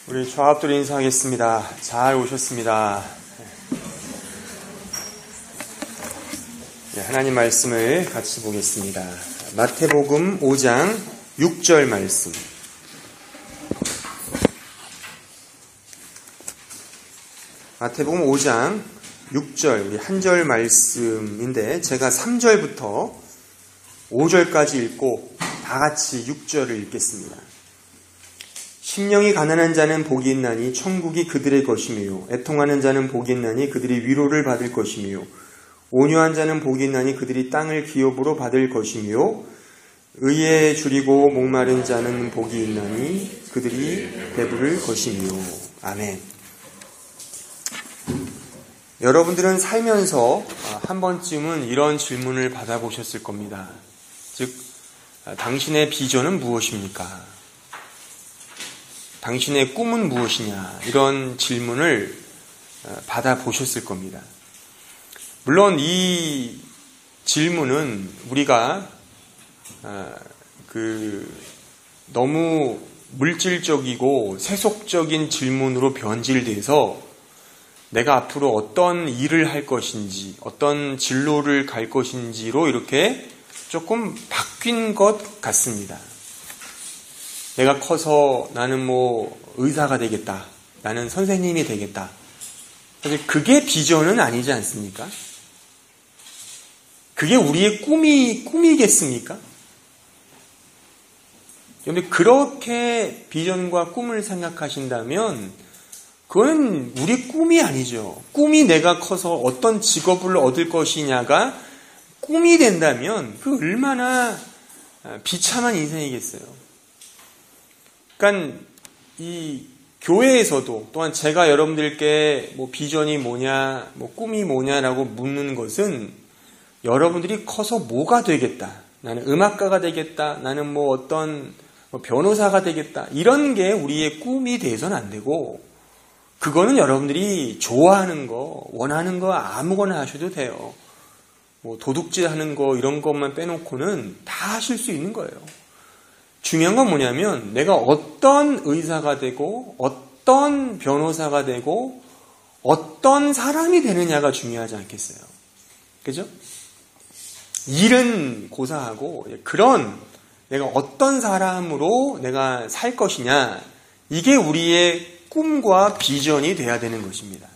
우리 좌합들 인사하겠습니다. 잘 오셨습니다. 네, 하나님 말씀을 같이 보겠습니다. 마태복음 5장 6절 말씀. 마태복음 5장 6절, 우리 한 절 말씀인데 제가 3절부터 5절까지 읽고 다 같이 6절을 읽겠습니다. 심령이 가난한 자는 복이 있나니 천국이 그들의 것이며, 애통하는 자는 복이 있나니 그들이 위로를 받을 것이며, 온유한 자는 복이 있나니 그들이 땅을 기업으로 받을 것이며, 의에 줄이고 목마른 자는 복이 있나니 그들이 배부를 것이며. 아멘. 여러분들은 살면서 한 번쯤은 이런 질문을 받아보셨을 겁니다. 즉, 당신의 비전은 무엇입니까? 당신의 꿈은 무엇이냐? 이런 질문을 받아보셨을 겁니다. 물론 이 질문은 우리가 너무 물질적이고 세속적인 질문으로 변질돼서 내가 앞으로 어떤 일을 할 것인지, 어떤 진로를 갈 것인지로 이렇게 조금 바뀐 것 같습니다. 내가 커서 나는 의사가 되겠다. 나는 선생님이 되겠다. 사실 그게 비전은 아니지 않습니까? 그게 우리의 꿈이겠습니까? 그런데 그렇게 비전과 꿈을 생각하신다면 그건 우리 꿈이 아니죠. 꿈이 내가 커서 어떤 직업을 얻을 것이냐가 꿈이 된다면 그 얼마나 비참한 인생이겠어요. 그러니까 이 교회에서도 또한 제가 여러분들께 비전이 뭐냐, 꿈이 뭐냐라고 묻는 것은 여러분들이 커서 뭐가 되겠다. 나는 음악가가 되겠다. 나는 어떤 변호사가 되겠다. 이런 게 우리의 꿈이 돼서는 안 되고, 그거는 여러분들이 좋아하는 거, 원하는 거 아무거나 하셔도 돼요. 도둑질 하는 거 이런 것만 빼놓고는 다 하실 수 있는 거예요. 중요한 건 뭐냐면 내가 어떤 의사가 되고 어떤 변호사가 되고 어떤 사람이 되느냐가 중요하지 않겠어요? 그죠? 일은 고사하고 그런 내가 어떤 사람으로 내가 살 것이냐, 이게 우리의 꿈과 비전이 돼야 되는 것입니다.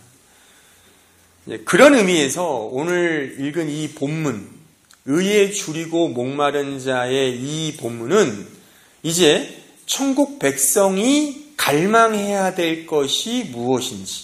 그런 의미에서 오늘 읽은 이 본문, 의에 줄이고 목마른 자의 이 본문은 이제 천국 백성이 갈망해야 될 것이 무엇인지,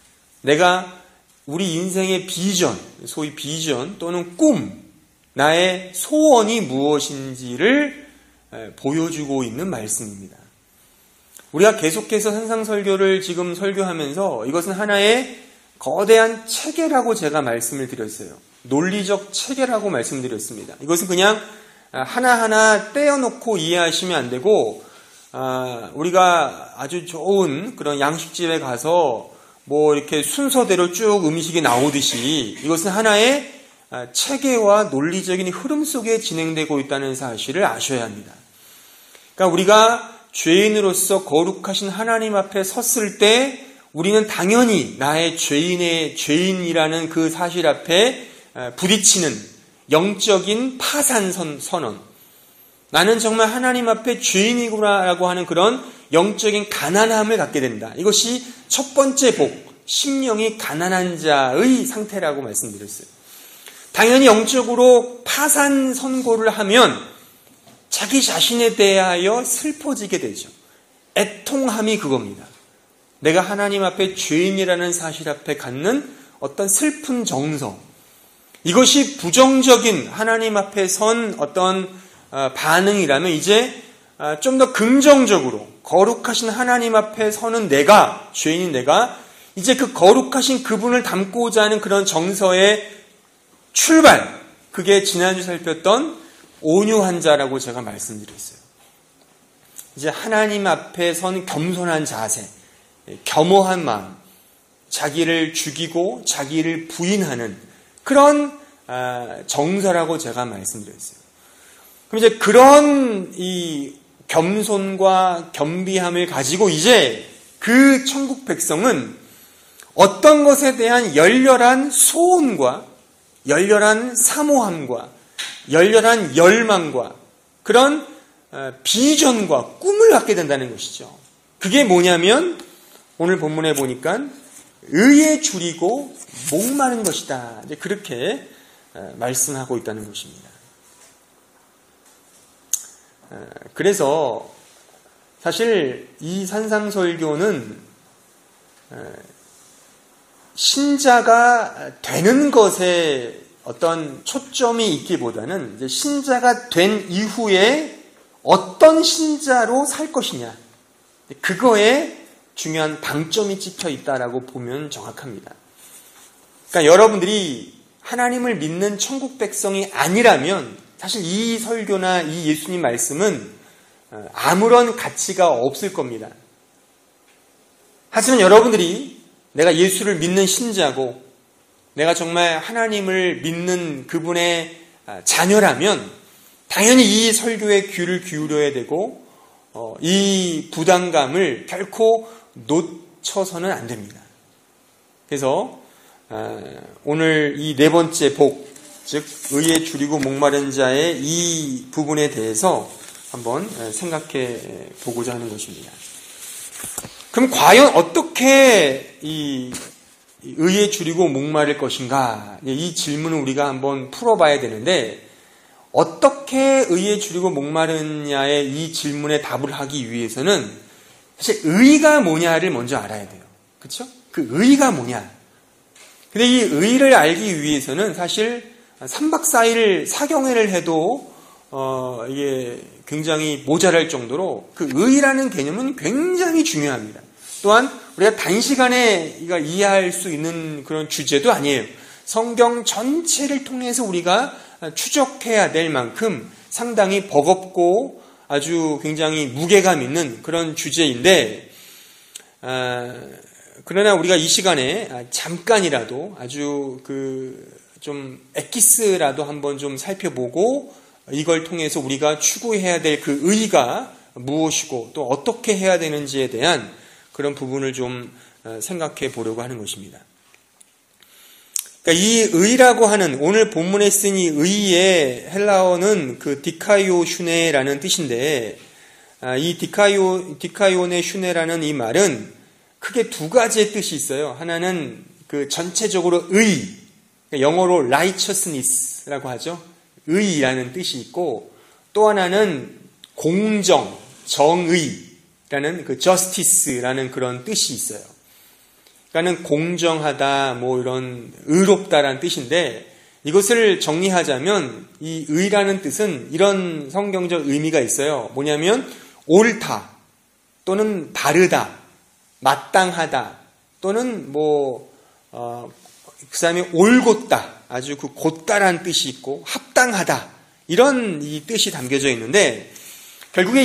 내가 우리 인생의 비전, 소위 비전 또는 꿈, 나의 소원이 무엇인지를 보여주고 있는 말씀입니다. 우리가 계속해서 산상설교를 지금 설교하면서 이것은 하나의 거대한 체계라고 제가 말씀을 드렸어요. 논리적 체계라고 말씀드렸습니다. 이것은 그냥 하나하나 떼어놓고 이해하시면 안 되고, 우리가 아주 좋은 그런 양식집에 가서 이렇게 순서대로 쭉 음식이 나오듯이 이것은 하나의 체계와 논리적인 흐름 속에 진행되고 있다는 사실을 아셔야 합니다. 그러니까 우리가 죄인으로서 거룩하신 하나님 앞에 섰을 때 우리는 당연히 나의 죄인이라는 그 사실 앞에 부딪히는 영적인 파산 선언. 나는 정말 하나님 앞에 죄인이구나라고 하는 그런 영적인 가난함을 갖게 된다. 이것이 첫 번째 복, 심령이 가난한 자의 상태라고 말씀드렸어요. 당연히 영적으로 파산 선고를 하면 자기 자신에 대하여 슬퍼지게 되죠. 애통함이 그겁니다. 내가 하나님 앞에 죄인이라는 사실 앞에 갖는 어떤 슬픈 정서, 이것이 부정적인 하나님 앞에 선 어떤 반응이라면 이제 좀 더 긍정적으로 거룩하신 하나님 앞에 서는 내가, 죄인인 내가 이제 그 거룩하신 그분을 닮고자 하는 그런 정서의 출발, 그게 지난주 살폈던 온유한 자라고 제가 말씀드렸어요. 이제 하나님 앞에 선 겸손한 자세, 겸허한 마음, 자기를 죽이고 자기를 부인하는 그런 정서라고 제가 말씀드렸어요. 그럼 이제 그런 이 겸손과 겸비함을 가지고 이제 그 천국 백성은 어떤 것에 대한 열렬한 소원과 열렬한 사모함과 열렬한 열망과 그런 비전과 꿈을 갖게 된다는 것이죠. 그게 뭐냐면 오늘 본문에 보니까 의에 줄이고 목마른 것이다. 그렇게 말씀하고 있다는 것입니다. 그래서 사실 이 산상설교는 신자가 되는 것에 어떤 초점이 있기보다는 이제 신자가 된 이후에 어떤 신자로 살 것이냐, 그거에 중요한 방점이 찍혀 있다라고 보면 정확합니다. 그러니까 여러분들이 하나님을 믿는 천국 백성이 아니라면 사실 이 설교나 이 예수님 말씀은 아무런 가치가 없을 겁니다. 하지만 여러분들이 내가 예수를 믿는 신자고 내가 정말 하나님을 믿는 그분의 자녀라면 당연히 이 설교에 귀를 기울여야 되고 이 부담감을 결코 놓쳐서는 안 됩니다. 그래서 오늘 이 네 번째 복, 즉 의에 줄이고 목마른 자의 이 부분에 대해서 한번 생각해 보고자 하는 것입니다. 그럼 과연 어떻게 이 의에 줄이고 목마를 것인가? 이 질문을 우리가 한번 풀어봐야 되는데 어떻게 의에 줄이고 목마르냐의 이 질문에 답을 하기 위해서는 사실 의가 뭐냐를 먼저 알아야 돼요. 그렇죠? 그 의가 뭐냐? 근데 이 의를 알기 위해서는 사실 3박 4일 사경회를 해도 이게 굉장히 모자랄 정도로 그 의라는 개념은 굉장히 중요합니다. 또한 우리가 단시간에 이해할 수 있는 그런 주제도 아니에요. 성경 전체를 통해서 우리가 추적해야 될 만큼 상당히 버겁고 아주 굉장히 무게감 있는 그런 주제인데 그러나 우리가 이 시간에 잠깐이라도 아주 좀 엑기스라도 한번 좀 살펴보고 이걸 통해서 우리가 추구해야 될 그 의가 무엇이고 또 어떻게 해야 되는지에 대한 그런 부분을 좀 생각해 보려고 하는 것입니다. 그러니까 이 의라고 하는 오늘 본문에 쓴 이 의의 헬라어는 그 디카이오 슈네라는 뜻인데 이 디카이오네 슈네라는 이 말은 크게 두 가지의 뜻이 있어요. 하나는 그 전체적으로 의, 영어로 righteousness라고 하죠. 의라는 뜻이 있고 또 하나는 공정, 정의라는 그 justice라는 그런 뜻이 있어요. 그러니까는 공정하다, 뭐 이런 의롭다라는 뜻인데 이것을 정리하자면 이 의라는 뜻은 이런 성경적 의미가 있어요. 뭐냐면 옳다 또는 바르다, 마땅하다 또는 그 다음에 올곧다, 아주 그 곧다라는 뜻이 있고 합당하다 이런 이 뜻이 담겨져 있는데 결국에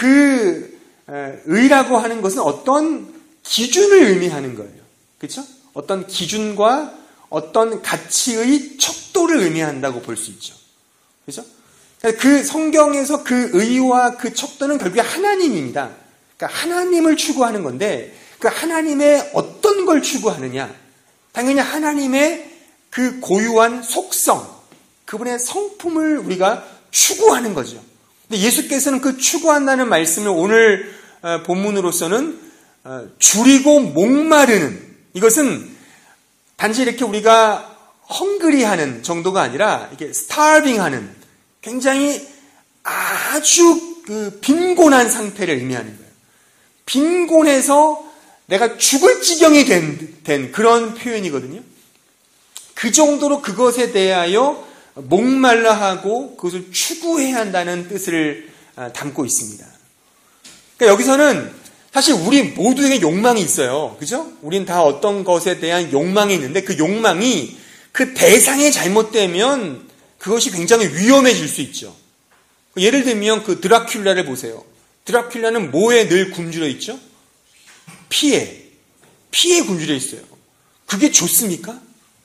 의라고 하는 것은 어떤 기준을 의미하는 거예요. 그렇죠? 어떤 기준과 어떤 가치의 척도를 의미한다고 볼 수 있죠. 그렇죠? 그 성경에서 그 의와 그 척도는 결국에 하나님입니다. 그러니까 하나님을 추구하는 건데 그 하나님의 어떤 걸 추구하느냐? 당연히 하나님의 그 고유한 속성, 그분의 성품을 우리가 추구하는 거죠. 근데 예수께서는 그 추구한다는 말씀을 오늘 본문으로서는 줄이고 목마르는, 이것은 단지 이렇게 우리가 헝그리하는 정도가 아니라 이게 starving하는 굉장히 아주 빈곤한 상태를 의미하는 거예요. 빈곤해서 내가 죽을 지경이 된 그런 표현이거든요. 그 정도로 그것에 대하여 목말라 하고 그것을 추구해야 한다는 뜻을 담고 있습니다. 그러니까 여기서는 사실 우리 모두에게 욕망이 있어요. 그죠? 우린 다 어떤 것에 대한 욕망이 있는데 그 욕망이 그 대상이 잘못되면 그것이 굉장히 위험해질 수 있죠. 예를 들면 그 드라큘라를 보세요. 드라큘라는 뭐에 늘 굶주려 있죠? 피에 굶주려 있어요. 그게 좋습니까?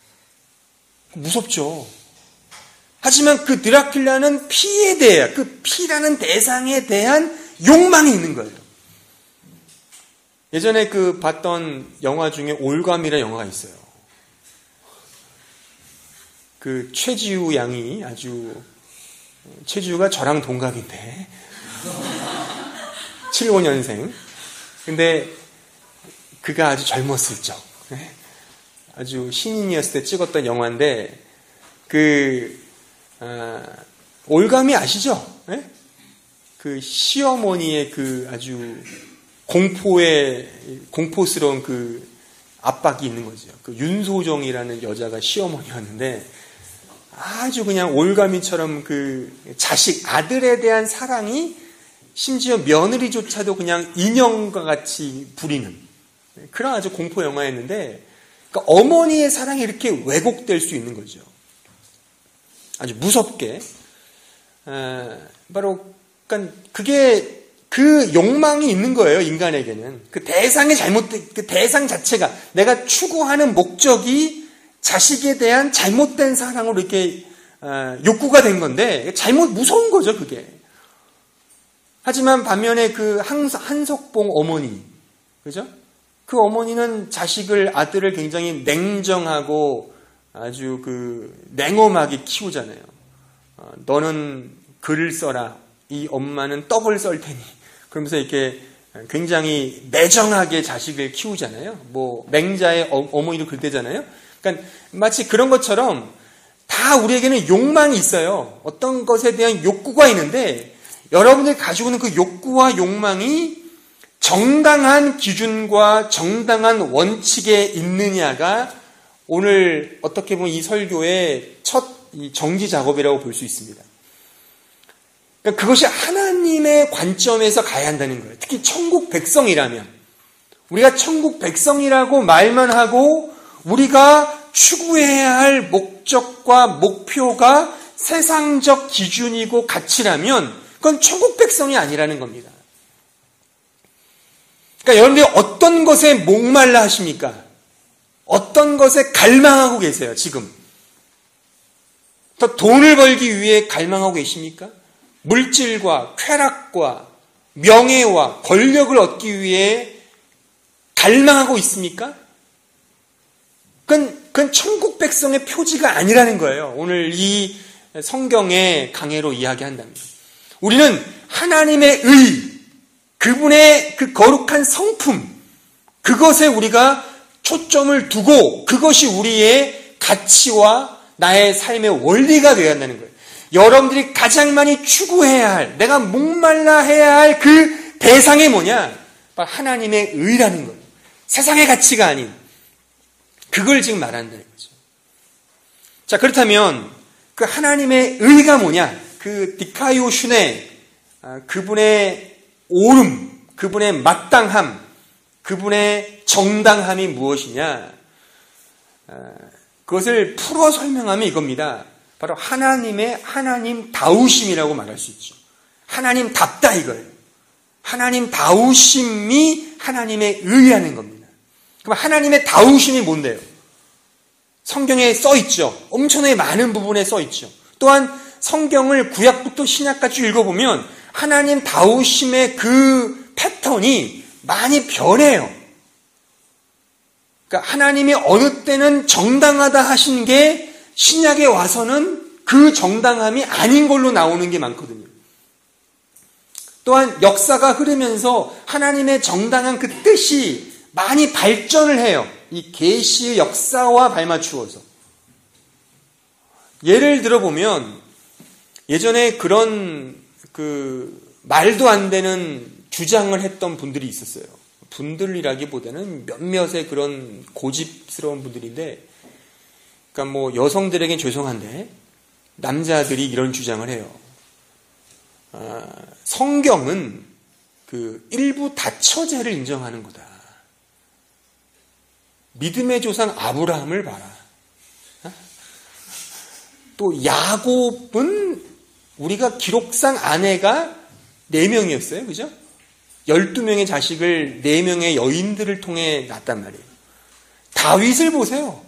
무섭죠. 하지만 그 드라큘라는 피에 대해, 그 피라는 대상에 대한 욕망이 있는 거예요. 예전에 봤던 영화 중에 올감이라는 영화가 있어요. 최지우 양이 최지우가 저랑 동갑인데 75년생. 근데 그가 아주 젊었을 적, 아주 신인이었을 때 찍었던 영화인데 올감이 아시죠? 시어머니의 아주 공포스러운 압박이 있는 거죠. 윤소정이라는 여자가 시어머니였는데 아주 그냥 올가미처럼 자식, 아들에 대한 사랑이 심지어 며느리조차도 그냥 인형과 같이 부리는 그런 아주 공포 영화였는데, 그러니까 어머니의 사랑이 이렇게 왜곡될 수 있는 거죠. 아주 무섭게. 바로, 그러니까 그게 욕망이 있는 거예요, 인간에게는. 대상 자체가, 내가 추구하는 목적이 자식에 대한 잘못된 사랑으로 이렇게 욕구가 된 건데, 무서운 거죠, 그게. 하지만 반면에 한석봉 어머니, 그죠? 그 어머니는 아들을 굉장히 냉정하고 아주 냉엄하게 키우잖아요. 너는 글을 써라. 이 엄마는 떡을 썰 테니. 그러면서 이렇게 굉장히 매정하게 자식을 키우잖아요. 맹자의 어머니도 그때잖아요. 그러니까 마치 그런 것처럼 다 우리에게는 욕망이 있어요. 어떤 것에 대한 욕구가 있는데, 여러분들이 가지고 있는 그 욕구와 욕망이 정당한 기준과 정당한 원칙에 있느냐가 오늘 어떻게 보면 이 설교의 첫 정지 작업이라고 볼 수 있습니다. 그러니까 그것이 하나님의 관점에서 가야 한다는 거예요. 특히 천국 백성이라면, 우리가 천국 백성이라고 말만 하고 우리가 추구해야 할 목적과 목표가 세상적 기준이고 가치라면 그건 천국 백성이 아니라는 겁니다. 그러니까 여러분들이 어떤 것에 목말라 하십니까? 어떤 것에 갈망하고 계세요, 지금? 더 돈을 벌기 위해 갈망하고 계십니까? 물질과 쾌락과 명예와 권력을 얻기 위해 갈망하고 있습니까? 그건 천국 백성의 표지가 아니라는 거예요. 오늘 이 성경의 강해로 이야기한답니다. 우리는 하나님의 그분의 거룩한 성품, 그것에 우리가 초점을 두고 그것이 우리의 가치와 나의 삶의 원리가 되어야 한다는 거예요. 여러분들이 가장 많이 추구해야 할, 내가 목말라 해야 할 그 대상이 뭐냐? 바로 하나님의 의라는 거예요. 세상의 가치가 아닌, 그걸 지금 말한다는 거죠. 자, 그렇다면 그 하나님의 의가 뭐냐? 디카이오슈네, 그분의 옳음, 그분의 마땅함, 그분의 정당함이 무엇이냐? 그것을 풀어 설명하면 이겁니다. 바로 하나님다우심이라고 말할 수 있죠. 하나님답다 이거예요. 하나님다우심이 하나님의 의라는 겁니다. 그럼 하나님의 다우심이 뭔데요? 성경에 써 있죠. 엄청나게 많은 부분에 써 있죠. 또한 성경을 구약부터 신약까지 읽어보면 하나님 다우심의 그 패턴이 많이 변해요. 그러니까 하나님이 어느 때는 정당하다 하신 게 신약에 와서는 그 정당함이 아닌 걸로 나오는 게 많거든요. 또한 역사가 흐르면서 하나님의 정당한 그 뜻이 많이 발전을 해요. 이 계시의 역사와 발맞추어서. 예를 들어보면 예전에 그런 말도 안 되는 주장을 했던 분들이 있었어요. 분들이라기보다는 몇몇의 그런 고집스러운 분들인데, 그러니까 여성들에겐 죄송한데 남자들이 이런 주장을 해요. 성경은 일부 다처제를 인정하는 거다. 믿음의 조상 아브라함을 봐라. 또 야곱은 우리가 기록상 아내가 4명이었어요. 그죠? 12명의 자식을 4명의 여인들을 통해 낳았단 말이에요. 다윗을 보세요.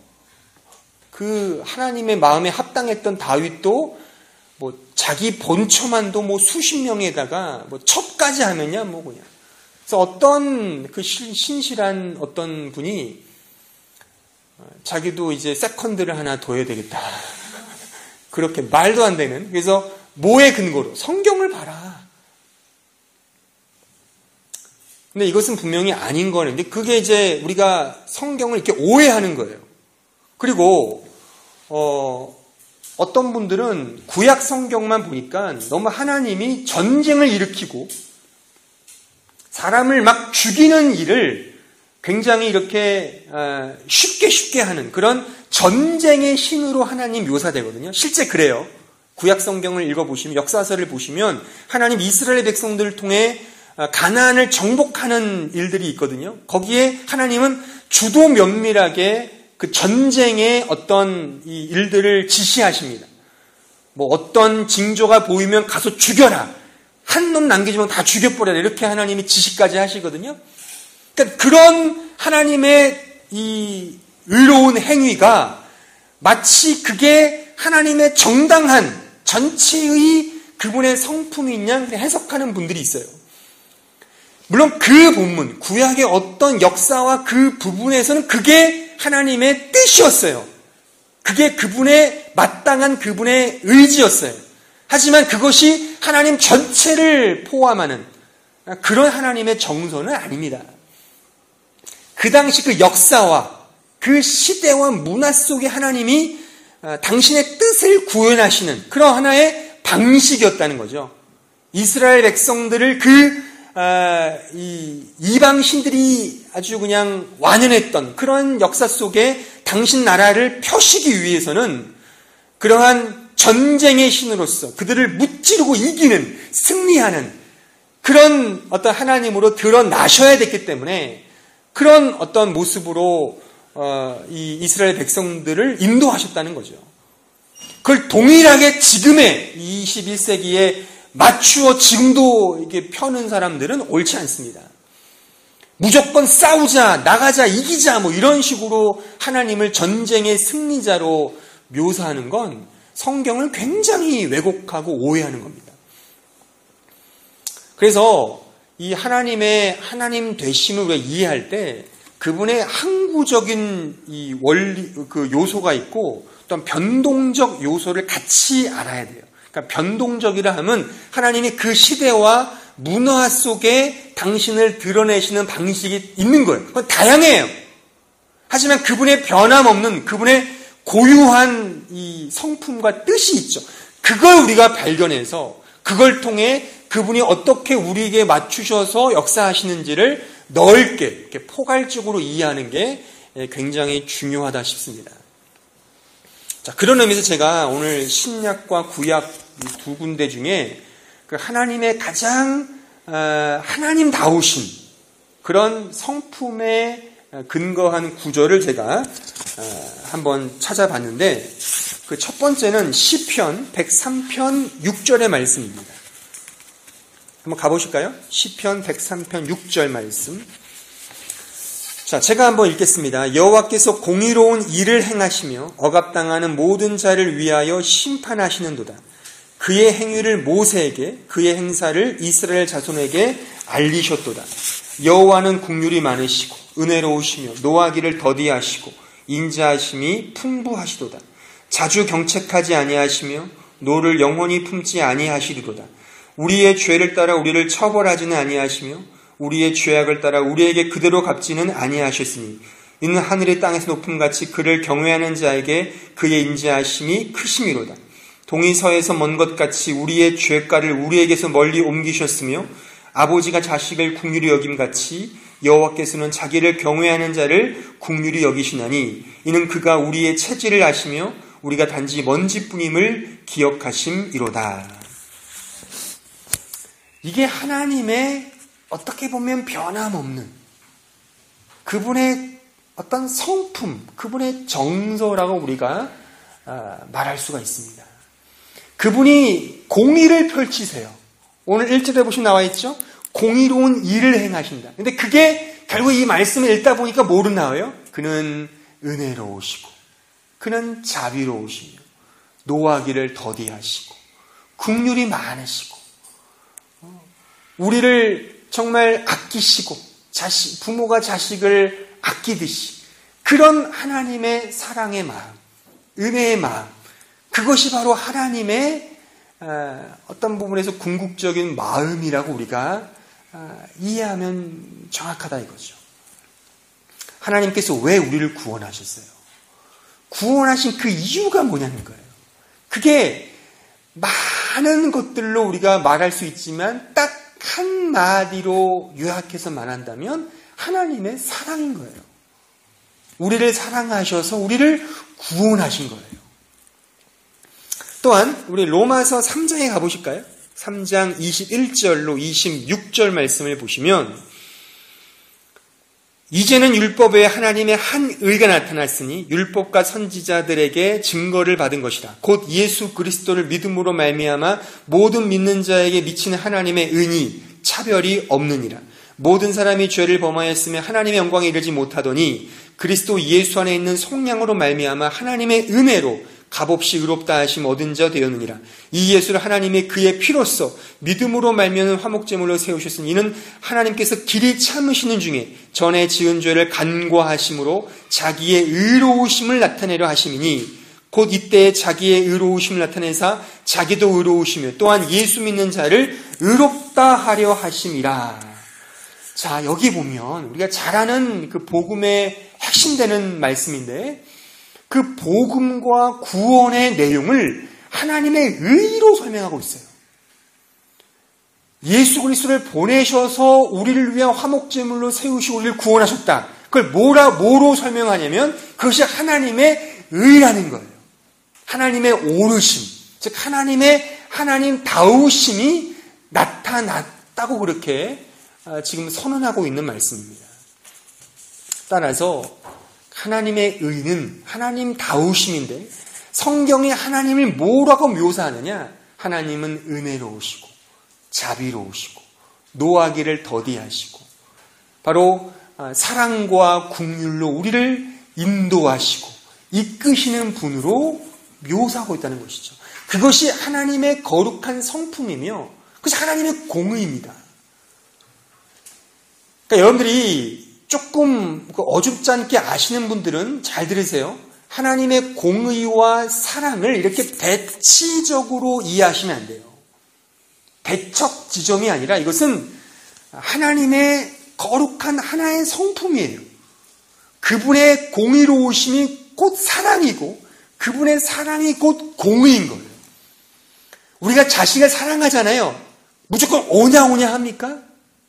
하나님의 마음에 합당했던 다윗도 자기 본처만도 수십 명에다가 첩까지 하면야 그냥 그래서 어떤 그 신실한 어떤 분이 자기도 이제 세컨드를 하나 둬야 되겠다. 그렇게 말도 안 되는. 그래서 뭐의 근거로? 성경을 봐라. 근데 이것은 분명히 아닌 거는데 그게 이제 우리가 성경을 이렇게 오해하는 거예요. 그리고 어떤 분들은 구약 성경만 보니까 너무 하나님이 전쟁을 일으키고 사람을 막 죽이는 일을 굉장히 이렇게 쉽게 하는 그런 전쟁의 신으로 하나님 묘사되거든요. 실제 그래요. 구약 성경을 읽어보시면 역사서를 보시면 하나님 이스라엘 백성들을 통해 가나안을 정복하는 일들이 있거든요. 거기에 하나님은 주도 면밀하게 그 전쟁의 어떤 이 일들을 지시하십니다. 뭐 어떤 징조가 보이면 가서 죽여라. 한 놈 남기지 말고 다 죽여버려라. 이렇게 하나님이 지시까지 하시거든요. 그러니까 그런 하나님의 이 의로운 행위가 마치 그게 하나님의 정당한 전체의 그분의 성품인 양 해석하는 분들이 있어요. 물론 그 본문, 구약의 어떤 역사와 그 부분에서는 그게 하나님의 뜻이었어요. 그게 그분의 마땅한 그분의 의지였어요. 하지만 그것이 하나님 전체를 포함하는 그런 하나님의 정서는 아닙니다. 그 당시 그 역사와 그 시대와 문화 속에 하나님이 당신의 뜻을 구현하시는 그런 하나의 방식이었다는 거죠. 이스라엘 백성들을 이방 신들이 아주 그냥 완연했던 그런 역사 속에 당신 나라를 펴시기 위해서는 그러한 전쟁의 신으로서 그들을 무찌르고 이기는 승리하는 그런 어떤 하나님으로 드러나셔야 됐기 때문에 그런 어떤 모습으로 이 이스라엘 백성들을 인도하셨다는 거죠. 그걸 동일하게 지금의 21세기에 맞추어 지금도 이게 펴는 사람들은 옳지 않습니다. 무조건 싸우자, 나가자, 이기자 뭐 이런 식으로 하나님을 전쟁의 승리자로 묘사하는 건 성경을 굉장히 왜곡하고 오해하는 겁니다. 그래서 이 하나님의 하나님 되심을 우리가 이해할 때 그분의 항구적인 이 원리 그 요소가 있고 또 변동적 요소를 같이 알아야 돼요. 그러니까 변동적이라 하면 하나님이 그 시대와 문화 속에 당신을 드러내시는 방식이 있는 거예요. 그건 다양해요. 하지만 그분의 변함없는 그분의 고유한 이 성품과 뜻이 있죠. 그걸 우리가 발견해서 그걸 통해 그분이 어떻게 우리에게 맞추셔서 역사하시는지를 넓게 이렇게 포괄적으로 이해하는 게 굉장히 중요하다 싶습니다. 자, 그런 의미에서 제가 오늘 신약과 구약 두 군데 중에 그 하나님의 가장 하나님다우신 그런 성품에 근거한 구절을 제가 한번 찾아봤는데 그 첫 번째는 시편 103편 6절의 말씀입니다. 한번 가보실까요? 시편 103편 6절 말씀. 자, 제가 한번 읽겠습니다. 여호와께서 공의로운 일을 행하시며 억압당하는 모든 자를 위하여 심판하시는도다. 그의 행위를 모세에게 그의 행사를 이스라엘 자손에게 알리셨도다. 여호와는 긍휼이 많으시고 은혜로우시며 노하기를 더디하시고 인자하심이 풍부하시도다. 자주 경책하지 아니하시며 노를 영원히 품지 아니하시리로다. 우리의 죄를 따라 우리를 처벌하지는 아니하시며 우리의 죄악을 따라 우리에게 그대로 갚지는 아니하셨으니 이는 하늘의 땅에서 높음같이 그를 경외하는 자에게 그의 인자하심이 크심이로다. 동이서에서 먼 것 같이 우리의 죄가를 우리에게서 멀리 옮기셨으며 아버지가 자식을 긍휼히 여김같이 여호와께서는 자기를 경외하는 자를 긍휼히 여기시나니 이는 그가 우리의 체질을 아시며 우리가 단지 먼지뿐임을 기억하심이로다. 이게 하나님의 어떻게 보면 변함없는 그분의 어떤 성품, 그분의 정서라고 우리가 말할 수가 있습니다. 그분이 공의를 펼치세요. 오늘 1절에 보시면 나와 있죠? 공의로운 일을 행하신다. 근데 그게 결국 이 말씀을 읽다 보니까 뭐로 나와요? 그는 은혜로우시고 그는 자비로우시며 노하기를 더디하시고 긍휼이 많으시고 우리를 정말 아끼시고 부모가 자식을 아끼듯이 그런 하나님의 사랑의 마음, 은혜의 마음, 그것이 바로 하나님의 어떤 부분에서 궁극적인 마음이라고 우리가 이해하면 정확하다 이거죠. 하나님께서 왜 우리를 구원하셨어요? 구원하신 그 이유가 뭐냐는 거예요. 그게 많은 것들로 우리가 말할 수 있지만 딱 한마디로 요약해서 말한다면 하나님의 사랑인 거예요. 우리를 사랑하셔서 우리를 구원하신 거예요. 또한 우리 로마서 3장에 가보실까요? 3장 21절로 26절 말씀을 보시면 이제는 율법 외에 하나님의 한 의가 나타났으니 율법과 선지자들에게 증거를 받은 것이다. 곧 예수 그리스도를 믿음으로 말미암아 모든 믿는 자에게 미치는 하나님의 은이 차별이 없느니라. 모든 사람이 죄를 범하였으며 하나님의 영광에 이르지 못하더니 그리스도 예수 안에 있는 속량으로 말미암아 하나님의 은혜로 값없이 의롭다 하심 얻은 자 되었느니라. 이 예수를 하나님이 그의 피로써 믿음으로 말미암은 화목제물로 세우셨으니 이는 하나님께서 길이 참으시는 중에 전에 지은 죄를 간과하심으로 자기의 의로우심을 나타내려 하심이니 곧 이때에 자기의 의로우심을 나타내사 자기도 의로우시며 또한 예수 믿는 자를 의롭다 하려 하심이라. 자, 여기 보면 우리가 잘 아는 그 복음의 핵심되는 말씀인데 그 복음과 구원의 내용을 하나님의 의로 설명하고 있어요. 예수 그리스도를 보내셔서 우리를 위한 화목제물로 세우시고 우리를 구원하셨다. 그걸 뭐로 설명하냐면 그것이 하나님의 의라는 거예요. 하나님의 오르심, 즉 하나님다우심이 나타났다고 그렇게 지금 선언하고 있는 말씀입니다. 따라서 하나님의 의는 하나님다우심인데 성경이 하나님을 뭐라고 묘사하느냐? 하나님은 은혜로우시고 자비로우시고 노하기를 더디하시고 바로 사랑과 긍휼로 우리를 인도하시고 이끄시는 분으로 묘사하고 있다는 것이죠. 그것이 하나님의 거룩한 성품이며 그것이 하나님의 공의입니다. 그러니까 여러분들이 조금 어줍지 않게 아시는 분들은 잘 들으세요. 하나님의 공의와 사랑을 이렇게 대치적으로 이해하시면 안 돼요. 대척 지점이 아니라 이것은 하나님의 거룩한 하나의 성품이에요. 그분의 공의로우심이 곧 사랑이고 그분의 사랑이 곧 공의인 거예요. 우리가 자식을 사랑하잖아요. 무조건 오냐오냐 합니까?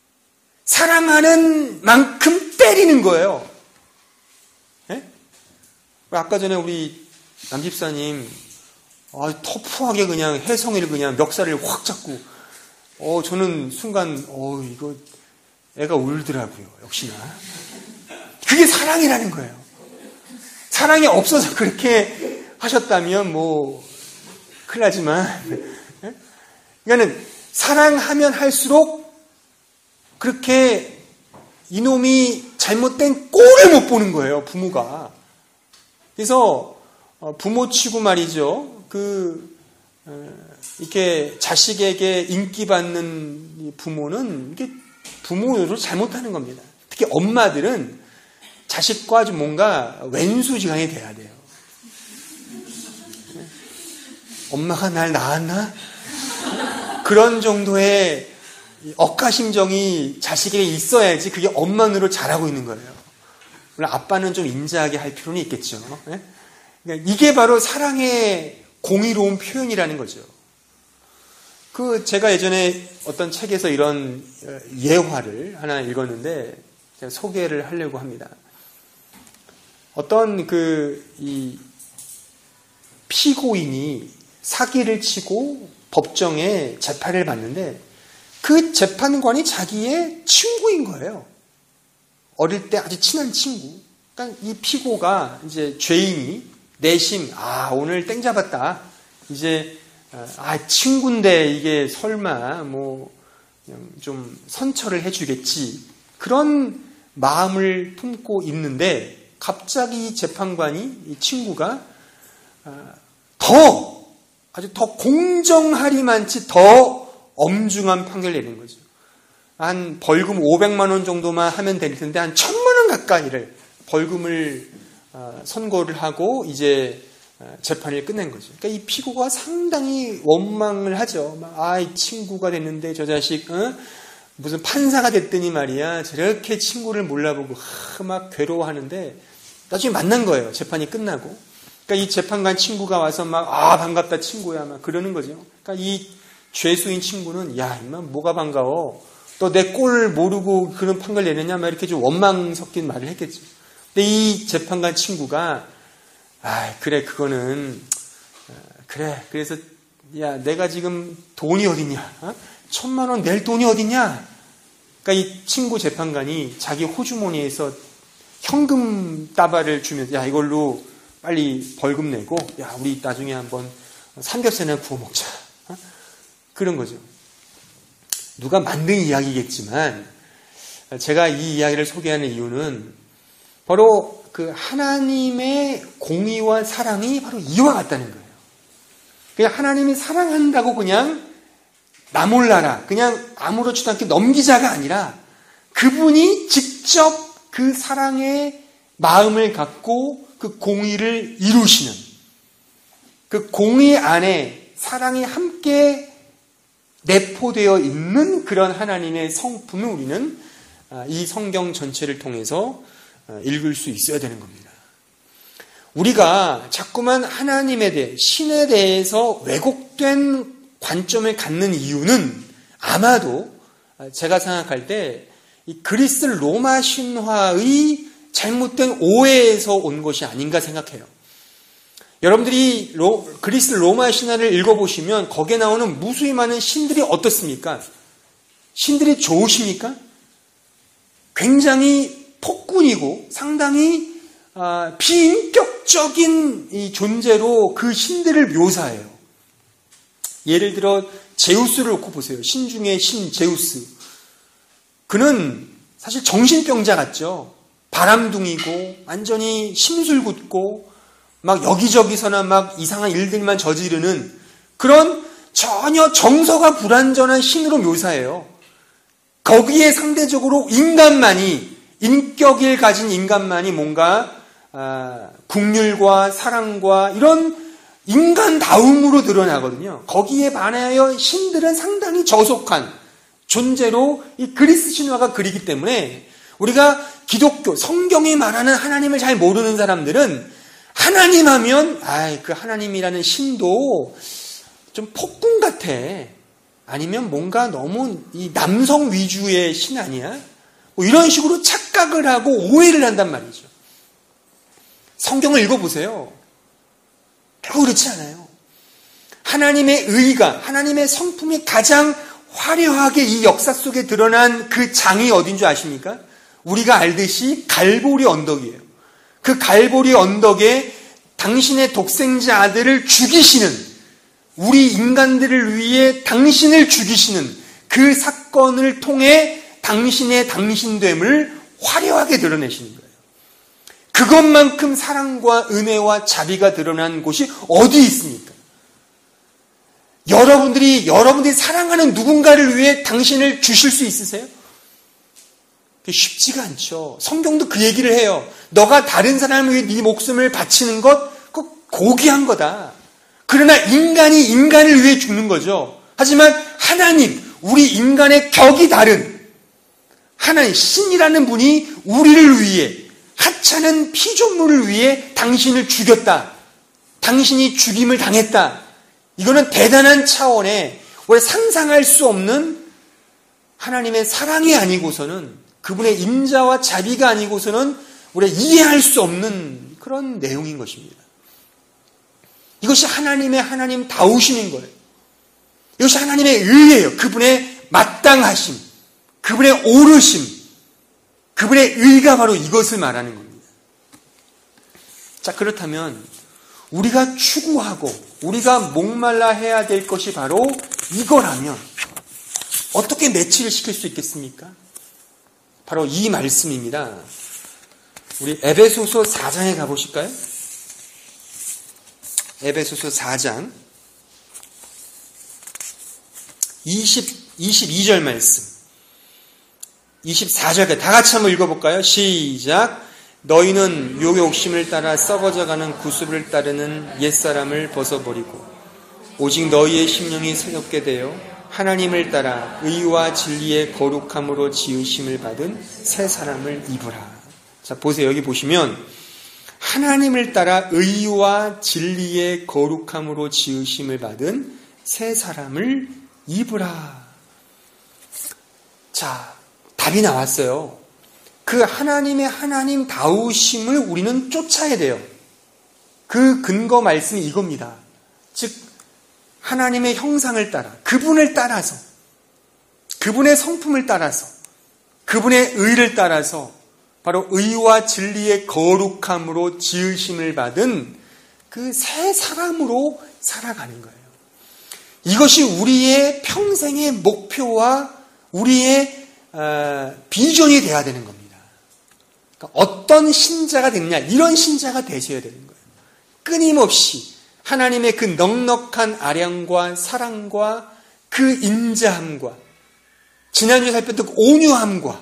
사랑하는 만큼 때리는 거예요. 네? 아까 전에 우리 남집사님 터프하게 그냥 혜성이를 그냥 멱살을 확 잡고 저는 순간 이거 애가 울더라고요. 역시나 그게 사랑이라는 거예요. 사랑이 없어서 그렇게 하셨다면 큰일 나지만 그러니까는 사랑하면 할수록 그렇게 이놈이 잘못된 꼴을 못 보는 거예요, 부모가. 그래서 부모치고 말이죠. 이렇게 자식에게 인기받는 부모는 이게 부모로 잘못하는 겁니다. 특히 엄마들은 자식과 좀 뭔가 왼수지간이 돼야 돼요. 엄마가 날 낳았나? 그런 정도의 억하심정이 자식에게 있어야지 그게 엄마 눈으로 자라고 있는 거예요. 물론 아빠는 좀 인자하게 할 필요는 있겠죠. 그러니까 이게 바로 사랑의 공의로운 표현이라는 거죠. 제가 예전에 어떤 책에서 이런 예화를 하나 읽었는데 제가 소개를 하려고 합니다. 어떤 이 피고인이 사기를 치고 법정에 재판을 받는데 그 재판관이 자기의 친구인 거예요. 어릴 때 아주 친한 친구. 그러니까 이 피고가 이제 죄인이 내심 오늘 땡 잡았다. 이제 친구인데 이게 설마 그냥 좀 선처를 해주겠지. 그런 마음을 품고 있는데 갑자기 재판관이 이 친구가 아주 더 공정하리만치 더 엄중한 판결을 내린 거죠. 한 벌금 500만 원 정도만 하면 될 텐데 한 1000만 원 가까이를 벌금을 선고를 하고 이제 재판을 끝낸 거죠. 그러니까 이 피고가 상당히 원망을 하죠. 이 친구가 됐는데 저 자식 무슨 판사가 됐더니 말이야 저렇게 친구를 몰라보고 막 괴로워하는데 나중에 만난 거예요. 재판이 끝나고. 그러니까 이 재판관 친구가 와서 반갑다 친구야 막 그러는 거죠. 그러니까 이 죄수인 친구는 야 이만 뭐가 반가워. 너 내 꼴 모르고 그런 판결 내느냐 막 이렇게 좀 원망 섞인 말을 했겠죠. 근데 이 재판관 친구가 그래 그거는 그래 그래서 야 내가 지금 돈이 어딨냐 1000만 원 낼 돈이 어딨냐. 그러니까 이 친구 재판관이 자기 호주머니에서 현금 따발을 주면서 야 이걸로 빨리 벌금 내고 야 우리 나중에 한번 삼겹살이나 구워 먹자. 그런 거죠. 누가 만든 이야기겠지만 제가 이 이야기를 소개하는 이유는 바로 그 하나님의 공의와 사랑이 바로 이와 같다는 거예요. 그냥 하나님이 사랑한다고 그냥 나 몰라라 그냥 아무렇지도 않게 넘기자가 아니라 그분이 직접 그 사랑의 마음을 갖고 그 공의를 이루시는 그 공의 안에 사랑이 함께 내포되어 있는 그런 하나님의 성품을 우리는 이 성경 전체를 통해서 읽을 수 있어야 되는 겁니다. 우리가 자꾸만 하나님에 대해 신에 대해서 왜곡된 관점을 갖는 이유는 아마도 제가 생각할 때 이 그리스 로마 신화의 잘못된 오해에서 온 것이 아닌가 생각해요. 여러분들이 그리스 로마 신화를 읽어보시면 거기에 나오는 무수히 많은 신들이 어떻습니까? 신들이 좋으십니까? 굉장히 폭군이고 상당히 비인격적인 이 존재로 그 신들을 묘사해요. 예를 들어 제우스를 놓고 보세요. 신 중에 신 제우스. 그는 사실 정신병자 같죠. 바람둥이고 완전히 심술궂고 막 여기저기서나 막 이상한 일들만 저지르는 그런 전혀 정서가 불완전한 신으로 묘사해요. 거기에 상대적으로 인격을 가진 인간만이 뭔가 국률과 사랑과 이런 인간다움으로 드러나거든요. 거기에 반하여 신들은 상당히 저속한 존재로 이 그리스 신화가 그리기 때문에 우리가 기독교, 성경이 말하는 하나님을 잘 모르는 사람들은 하나님 하면 그 하나님이라는 신도 좀 폭군 같아. 아니면 뭔가 너무 이 남성 위주의 신 아니야? 뭐 이런 식으로 착각을 하고 오해를 한단 말이죠. 성경을 읽어보세요. 결코 그렇지 않아요. 하나님의 의가, 하나님의 성품이 가장 화려하게 이 역사 속에 드러난 그 장이 어딘 줄 아십니까? 우리가 알듯이 갈보리 언덕이에요. 그 갈보리 언덕에 당신의 독생자 아들을 죽이시는, 우리 인간들을 위해 당신을 죽이시는 그 사건을 통해 당신의 당신됨을 화려하게 드러내시는 거예요. 그것만큼 사랑과 은혜와 자비가 드러난 곳이 어디 있습니까? 여러분들이 사랑하는 누군가를 위해 당신을 주실 수 있으세요? 쉽지가 않죠. 성경도 그 얘기를 해요. 너가 다른 사람을 위해 네 목숨을 바치는 것, 그거 고귀한 거다. 그러나 인간이 인간을 위해 죽는 거죠. 하지만 하나님, 우리 인간의 격이 다른 하나님, 신이라는 분이 우리를 위해, 하찮은 피조물을 위해 당신을 죽였다. 당신이 죽임을 당했다. 이거는 대단한 차원의 우리가 상상할 수 없는 하나님의 사랑이 아니고서는, 그분의 임자와 자비가 아니고서는 우리가 이해할 수 없는 그런 내용인 것입니다. 이것이 하나님 다우심인 거예요. 이것이 하나님의 의예요. 그분의 마땅하심, 그분의 오르심, 그분의 의가 바로 이것을 말하는 겁니다. 자, 그렇다면 우리가 추구하고 우리가 목말라 해야 될 것이 바로 이거라면 어떻게 매치를 시킬 수 있겠습니까? 바로 이 말씀입니다. 우리 에베소서 4장에 가보실까요? 에베소서 4장 22절 말씀. 24절까지 다 같이 한번 읽어볼까요? 시작. 너희는 욕의 욕심을 따라 썩어져가는 구습을 따르는 옛사람을 벗어버리고 오직 너희의 심령이 새롭게 되어 하나님을 따라 의와 진리의 거룩함으로 지으심을 받은 새 사람을 입으라. 자, 보세요. 여기 보시면 하나님을 따라 의와 진리의 거룩함으로 지으심을 받은 새 사람을 입으라. 자, 답이 나왔어요. 그 하나님의 하나님다우심을 우리는 쫓아야 돼요. 그 근거 말씀이 이겁니다. 즉 하나님의 형상을 따라, 그분을 따라서, 그분의 성품을 따라서, 그분의 의를 따라서 바로 의와 진리의 거룩함으로 지으심을 받은 그 새 사람으로 살아가는 거예요. 이것이 우리의 평생의 목표와 우리의 비전이 돼야 되는 겁니다. 그러니까 어떤 신자가 되느냐, 이런 신자가 되셔야 되는 거예요. 끊임없이 하나님의 그 넉넉한 아량과 사랑과 그 인자함과 지난주에 살폈던 그 온유함과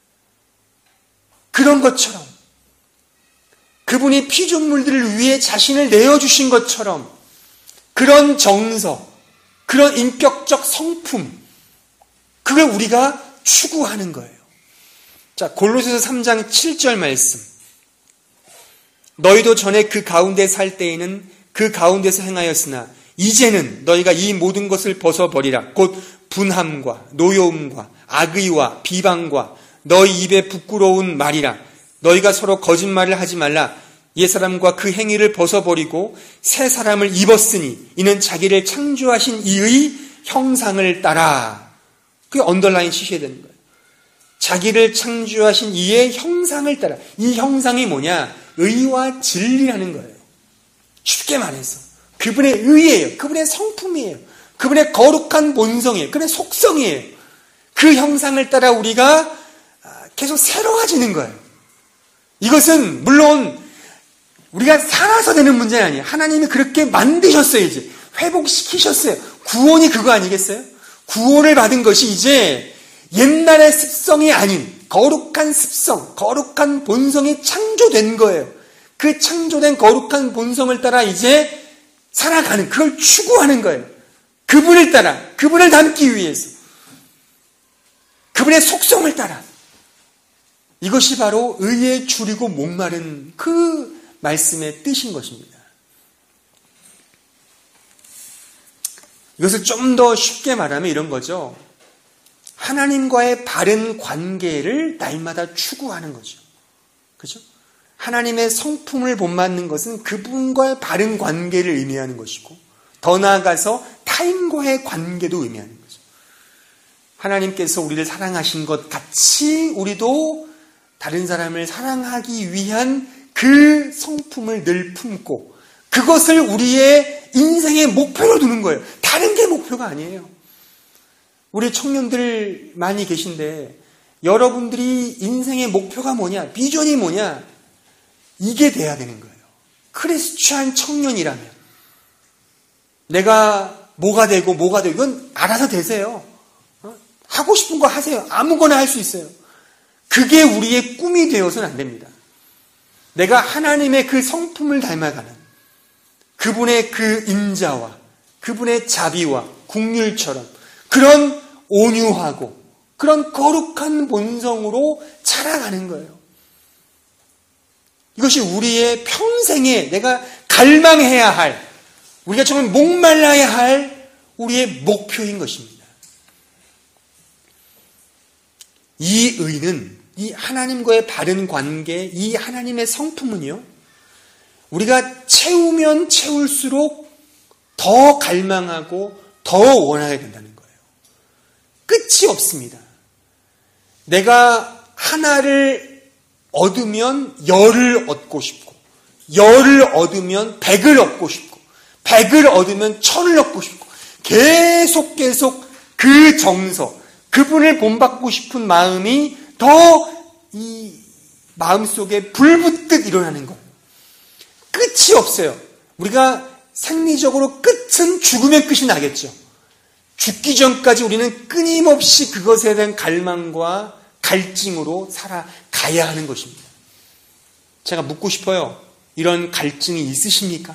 그런 것처럼 그분이 피조물들을 위해 자신을 내어주신 것처럼 그런 정서, 그런 인격적 성품, 그걸 우리가 추구하는 거예요. 자, 골로새서 3장 7절 말씀. 너희도 전에 그 가운데 살 때에는 그 가운데서 행하였으나 이제는 너희가 이 모든 것을 벗어버리라. 곧 분함과 노여움과 악의와 비방과 너희 입에 부끄러운 말이라. 너희가 서로 거짓말을 하지 말라. 옛사람과 그 행위를 벗어버리고 새 사람을 입었으니 이는 자기를 창조하신 이의 형상을 따라. 그게 언더라인 치셔야 되는 거예요. 자기를 창조하신 이의 형상을 따라. 이 형상이 뭐냐? 의와 진리라는 거예요. 쉽게 말해서 그분의 의예요. 그분의 성품이에요. 그분의 거룩한 본성이에요. 그분의 속성이에요. 그 형상을 따라 우리가 계속 새로워지는 거예요. 이것은 물론 우리가 살아서 되는 문제는 아니에요. 하나님이 그렇게 만드셨어요. 이제 회복시키셨어요. 구원이 그거 아니겠어요? 구원을 받은 것이 이제 옛날의 습성이 아닌 거룩한 습성, 거룩한 본성이 창조된 거예요. 그 창조된 거룩한 본성을 따라 이제 살아가는, 그걸 추구하는 거예요. 그분을 따라, 그분을 닮기 위해서, 그분의 속성을 따라. 이것이 바로 의에 줄이고 목마른 그 말씀의 뜻인 것입니다. 이것을 좀 더 쉽게 말하면 이런 거죠. 하나님과의 바른 관계를 날마다 추구하는 거죠. 그렇죠? 하나님의 성품을 본받는 것은 그분과의 바른 관계를 의미하는 것이고 더 나아가서 타인과의 관계도 의미하는 거죠. 하나님께서 우리를 사랑하신 것 같이 우리도 다른 사람을 사랑하기 위한 그 성품을 늘 품고 그것을 우리의 인생의 목표로 두는 거예요. 다른 게 목표가 아니에요. 우리 청년들 많이 계신데 여러분들이 인생의 목표가 뭐냐? 비전이 뭐냐? 이게 돼야 되는 거예요. 크리스찬 청년이라면 내가 뭐가 되고 이건 알아서 되세요. 하고 싶은 거 하세요. 아무거나 할 수 있어요. 그게 우리의 꿈이 되어서는 안 됩니다. 내가 하나님의 그 성품을 닮아가는 그분의 그 인자와 그분의 자비와 긍휼처럼 그런 온유하고 그런 거룩한 본성으로 자라가는 거예요. 이것이 우리의 평생에 내가 갈망해야 할, 우리가 정말 목말라야 할 우리의 목표인 것입니다. 이 의는, 이 하나님과의 바른 관계, 이 하나님의 성품은요, 우리가 채우면 채울수록 더 갈망하고 더 원하게 된다는 거예요. 끝이 없습니다. 내가 하나를 얻으면 열을 얻고 싶고, 열을 얻으면 백을 얻고 싶고, 백을 얻으면 천을 얻고 싶고, 계속 그 정서, 그분을 본받고 싶은 마음이 더 이 마음속에 불붙듯 일어나는 거예요. 끝이 없어요. 우리가 생리적으로 끝은 죽으면 끝이 나겠죠. 죽기 전까지 우리는 끊임없이 그것에 대한 갈망과 갈증으로 살아가야 하는 것입니다. 제가 묻고 싶어요. 이런 갈증이 있으십니까?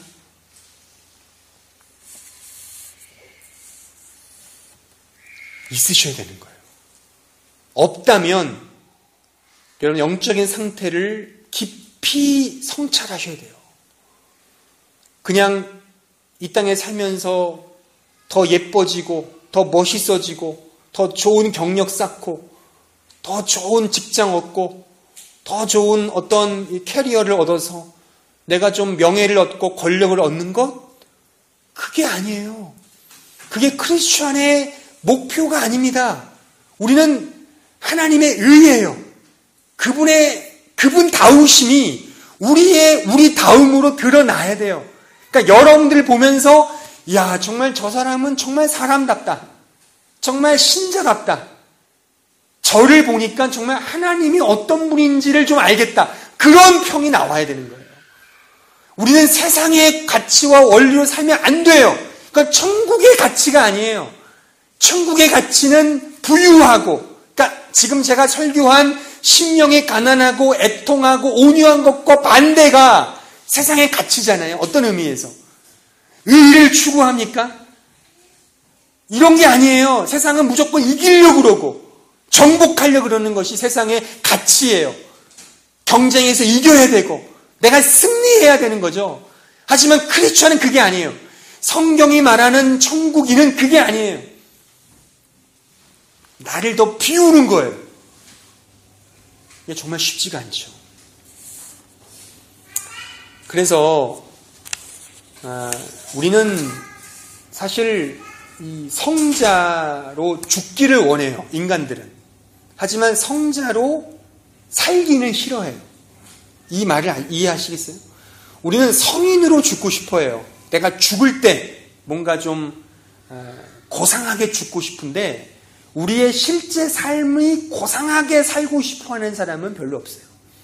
있으셔야 되는 거예요. 없다면 여러분 영적인 상태를 깊이 성찰하셔야 돼요. 그냥 이 땅에 살면서 더 예뻐지고 더 멋있어지고 더 좋은 경력 쌓고 더 좋은 직장 얻고 더 좋은 어떤 캐리어를 얻어서 내가 좀 명예를 얻고 권력을 얻는 것? 그게 아니에요. 그게 크리스천의 목표가 아닙니다. 우리는 하나님의 의예요. 그분 다우심이 우리 다움으로 드러나야 돼요. 그러니까 여러분들 보면서 야, 정말 저 사람은 정말 사람답다. 정말 신자답다. 저를 보니까 정말 하나님이 어떤 분인지를 좀 알겠다. 그런 평이 나와야 되는 거예요. 우리는 세상의 가치와 원리로 살면 안 돼요. 그러니까 천국의 가치가 아니에요. 천국의 가치는 부유하고, 그러니까 지금 제가 설교한 심령이 가난하고 애통하고 온유한 것과 반대가 세상의 가치잖아요. 어떤 의미에서? 의를 추구합니까? 이런 게 아니에요. 세상은 무조건 이기려고 그러고 정복하려고 그러는 것이 세상의 가치예요. 경쟁에서 이겨야 되고 내가 승리해야 되는 거죠. 하지만 크리스천은 그게 아니에요. 성경이 말하는 천국인은 그게 아니에요. 나를 더 비우는 거예요. 이게 정말 쉽지가 않죠. 그래서 우리는 사실 이 성자로 죽기를 원해요. 인간들은. 하지만 성자로 살기는 싫어해요. 이 말을 이해하시겠어요? 우리는 성인으로 죽고 싶어해요. 내가 죽을 때 뭔가 좀 고상하게 죽고 싶은데 우리의 실제 삶이 고상하게 살고 싶어하는 사람은 별로 없어요.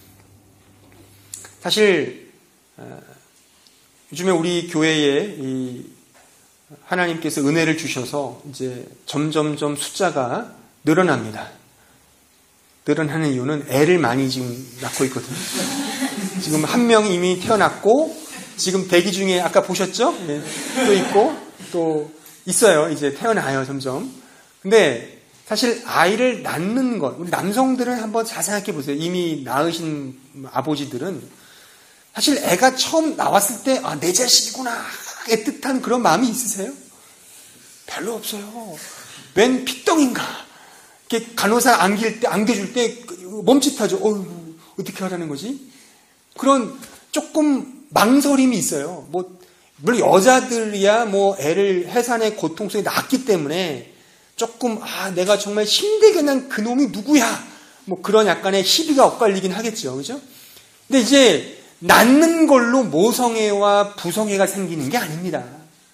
사실 요즘에 우리 교회에 하나님께서 은혜를 주셔서 이제 점점점 숫자가 늘어납니다. 늘어나는 이유는 애를 많이 지금 낳고 있거든요. 지금 한 명이 이미 태어났고 지금 대기 중에 아까 보셨죠? 네, 또 있고 또 있어요. 이제 태어나요 점점. 근데 사실 아이를 낳는 것, 우리 남성들은 한번 잘 생각해 보세요. 이미 낳으신 아버지들은 사실 애가 처음 나왔을 때 내 자식이구나 애틋한 그런 마음이 있으세요? 별로 없어요. 웬 핏덩인가? 이렇게 간호사 안겨줄 때 멈칫하죠. 어떻게 하라는 거지? 그런 조금 망설임이 있어요. 물론 여자들이야 애를 해산의 고통 속에 낳았기 때문에 조금 내가 정말 힘들게 난 그놈이 누구야? 그런 약간의 시비가 엇갈리긴 하겠죠. 그죠? 근데 이제 낳는 걸로 모성애와 부성애가 생기는 게 아닙니다.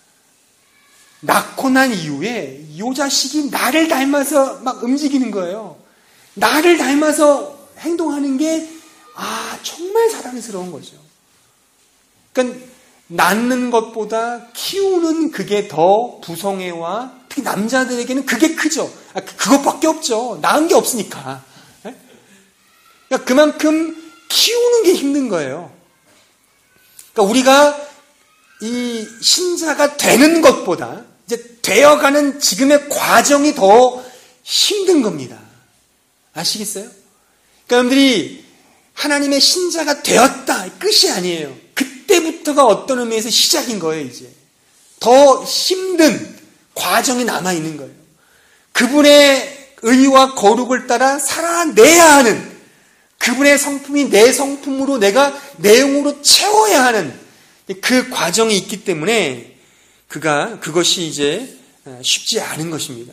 낳고 난 이후에 이 자식이 나를 닮아서 막 움직이는 거예요. 나를 닮아서 행동하는 게 정말 사랑스러운 거죠. 그러니까 낳는 것보다 키우는 그게 더 부성애와 특히 남자들에게는 그게 크죠. 그것밖에 없죠. 낳은 게 없으니까. 그러니까 그만큼 키우는 게 힘든 거예요. 그러니까 우리가 이 신자가 되는 것보다 이제 되어가는 지금의 과정이 더 힘든 겁니다. 아시겠어요? 그러니까 여러분들이 하나님의 신자가 되었다 끝이 아니에요. 그때부터가 어떤 의미에서 시작인 거예요. 이제 더 힘든 과정이 남아있는 거예요. 그분의 의와 거룩을 따라 살아내야 하는 그분의 성품이 내 성품으로 내가 내용으로 채워야 하는 그 과정이 있기 때문에 그것이 이제 쉽지 않은 것입니다.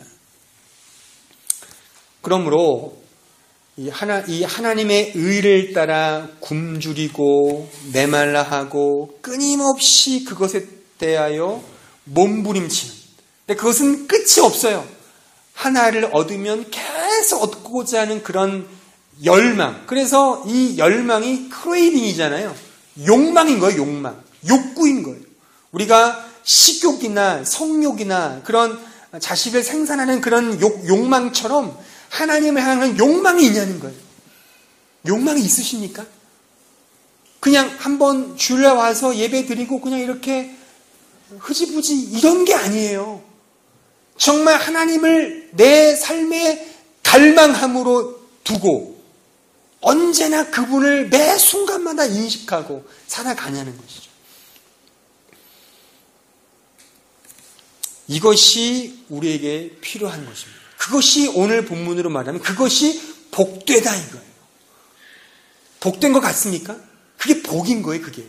그러므로 이 하나님의 의를 따라 굶주리고 메말라하고 끊임없이 그것에 대하여 몸부림치는. 근데 그것은 끝이 없어요. 하나를 얻으면 계속 얻고자 하는 그런 열망. 그래서 이 열망이 크레이빙이잖아요. 욕망인 거예요. 욕망. 욕구인 거예요. 우리가 식욕이나 성욕이나 그런 자식을 생산하는 그런 욕망처럼 하나님을 향한 욕망이 있냐는 거예요. 욕망이 있으십니까? 그냥 한번 주일에 와서 예배 드리고 그냥 이렇게 흐지부지 이런 게 아니에요. 정말 하나님을 내 삶의 갈망함으로 두고 언제나 그분을 매 순간마다 인식하고 살아가냐는 것이죠. 이것이 우리에게 필요한 것입니다. 그것이 오늘 본문으로 말하면 그것이 복되다 이거예요. 복된 것 같습니까? 그게 복인 거예요, 그게.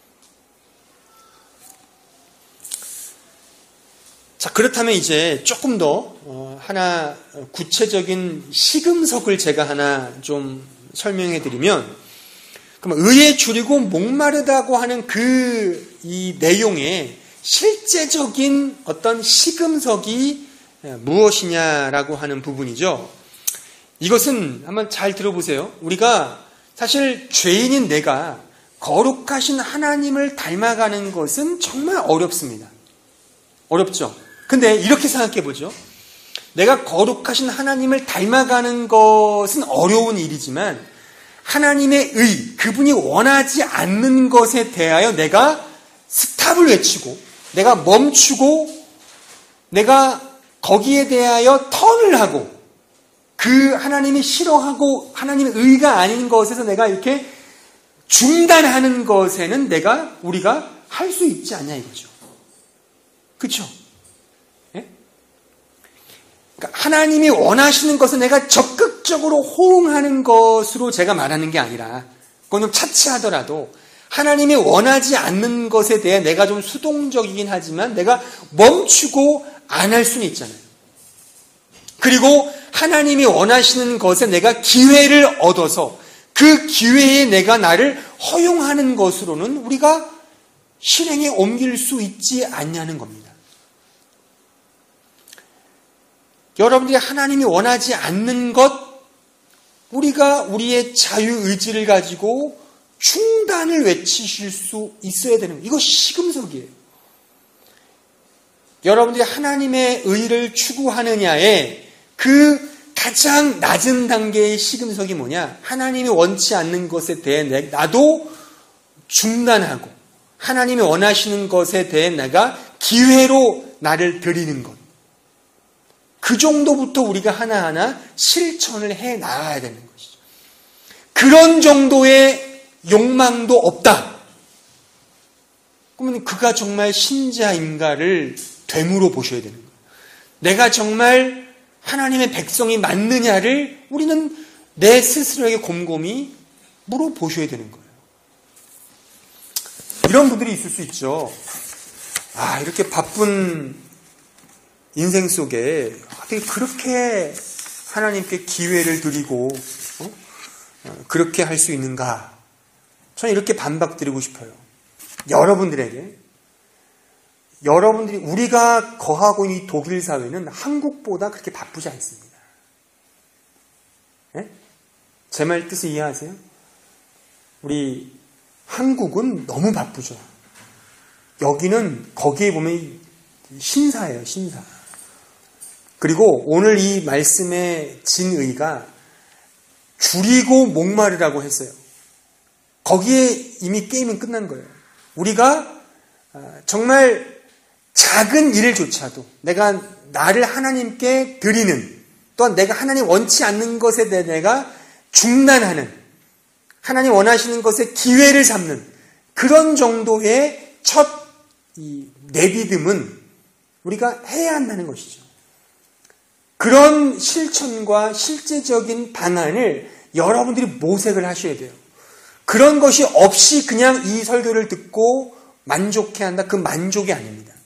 자, 그렇다면 이제 조금 더 하나 구체적인 시금석을 제가 하나 좀 설명해 드리면, 그럼 의에 줄이고 목마르다고 하는 이 내용에 실제적인 어떤 시금석이 무엇이냐라고 하는 부분이죠. 이것은 한번 잘 들어보세요. 우리가 사실 죄인인 내가 거룩하신 하나님을 닮아가는 것은 정말 어렵습니다. 어렵죠. 근데 이렇게 생각해 보죠. 내가 거룩하신 하나님을 닮아가는 것은 어려운 일이지만 하나님의 의, 그분이 원하지 않는 것에 대하여 내가 스탑을 외치고 내가 멈추고 내가 거기에 대하여 턴을 하고 그 하나님이 싫어하고 하나님의 의가 아닌 것에서 내가 이렇게 중단하는 것에는 우리가 할 수 있지 않냐 이거죠. 그렇죠? 예? 그러니까 하나님이 원하시는 것을 내가 적극적으로 호응하는 것으로 제가 말하는 게 아니라 그건 좀 차치하더라도 하나님이 원하지 않는 것에 대해 내가 좀 수동적이긴 하지만 내가 멈추고 안 할 수는 있잖아요. 그리고 하나님이 원하시는 것에 내가 기회를 얻어서 그 기회에 내가 나를 허용하는 것으로는 우리가 실행에 옮길 수 있지 않냐는 겁니다. 여러분들이 하나님이 원하지 않는 것, 우리가 우리의 자유의지를 가지고 중단을 외치실 수 있어야 되는 거예요. 이것이 시금석이에요. 여러분들이 하나님의 의를 추구하느냐에 그 가장 낮은 단계의 시금석이 뭐냐? 하나님이 원치 않는 것에 대해 나도 중단하고 하나님이 원하시는 것에 대해 내가 기회로 나를 드리는 것. 그 정도부터 우리가 하나하나 실천을 해 나가야 되는 것이죠. 그런 정도의 욕망도 없다. 그러면 그가 정말 신자인가를 되물어 보셔야 되는 거예요. 내가 정말 하나님의 백성이 맞느냐를 우리는 내 스스로에게 곰곰이 물어보셔야 되는 거예요. 이런 분들이 있을 수 있죠. 이렇게 바쁜 인생 속에 어떻게 그렇게 하나님께 기회를 드리고 그렇게 할 수 있는가? 저는 이렇게 반박드리고 싶어요. 여러분들이 우리가 거하고 있는 이 독일 사회는 한국보다 그렇게 바쁘지 않습니다. 네? 제 말 뜻을 이해하세요? 우리 한국은 너무 바쁘죠. 여기는 거기에 보면 신사예요, 신사. 그리고 오늘 이 말씀의 진의가 줄이고 목마르라고 했어요. 거기에 이미 게임은 끝난 거예요. 우리가 정말 작은 일조차도 내가 나를 하나님께 드리는, 또한 내가 하나님 원치 않는 것에 대해 내가 중단하는, 하나님 원하시는 것에 기회를 삼는 그런 정도의 첫 내비듬은 우리가 해야 한다는 것이죠. 그런 실천과 실제적인 방안을 여러분들이 모색을 하셔야 돼요. 그런 것이 없이 그냥 이 설교를 듣고 만족해야 한다. 그 만족이 아닙니다.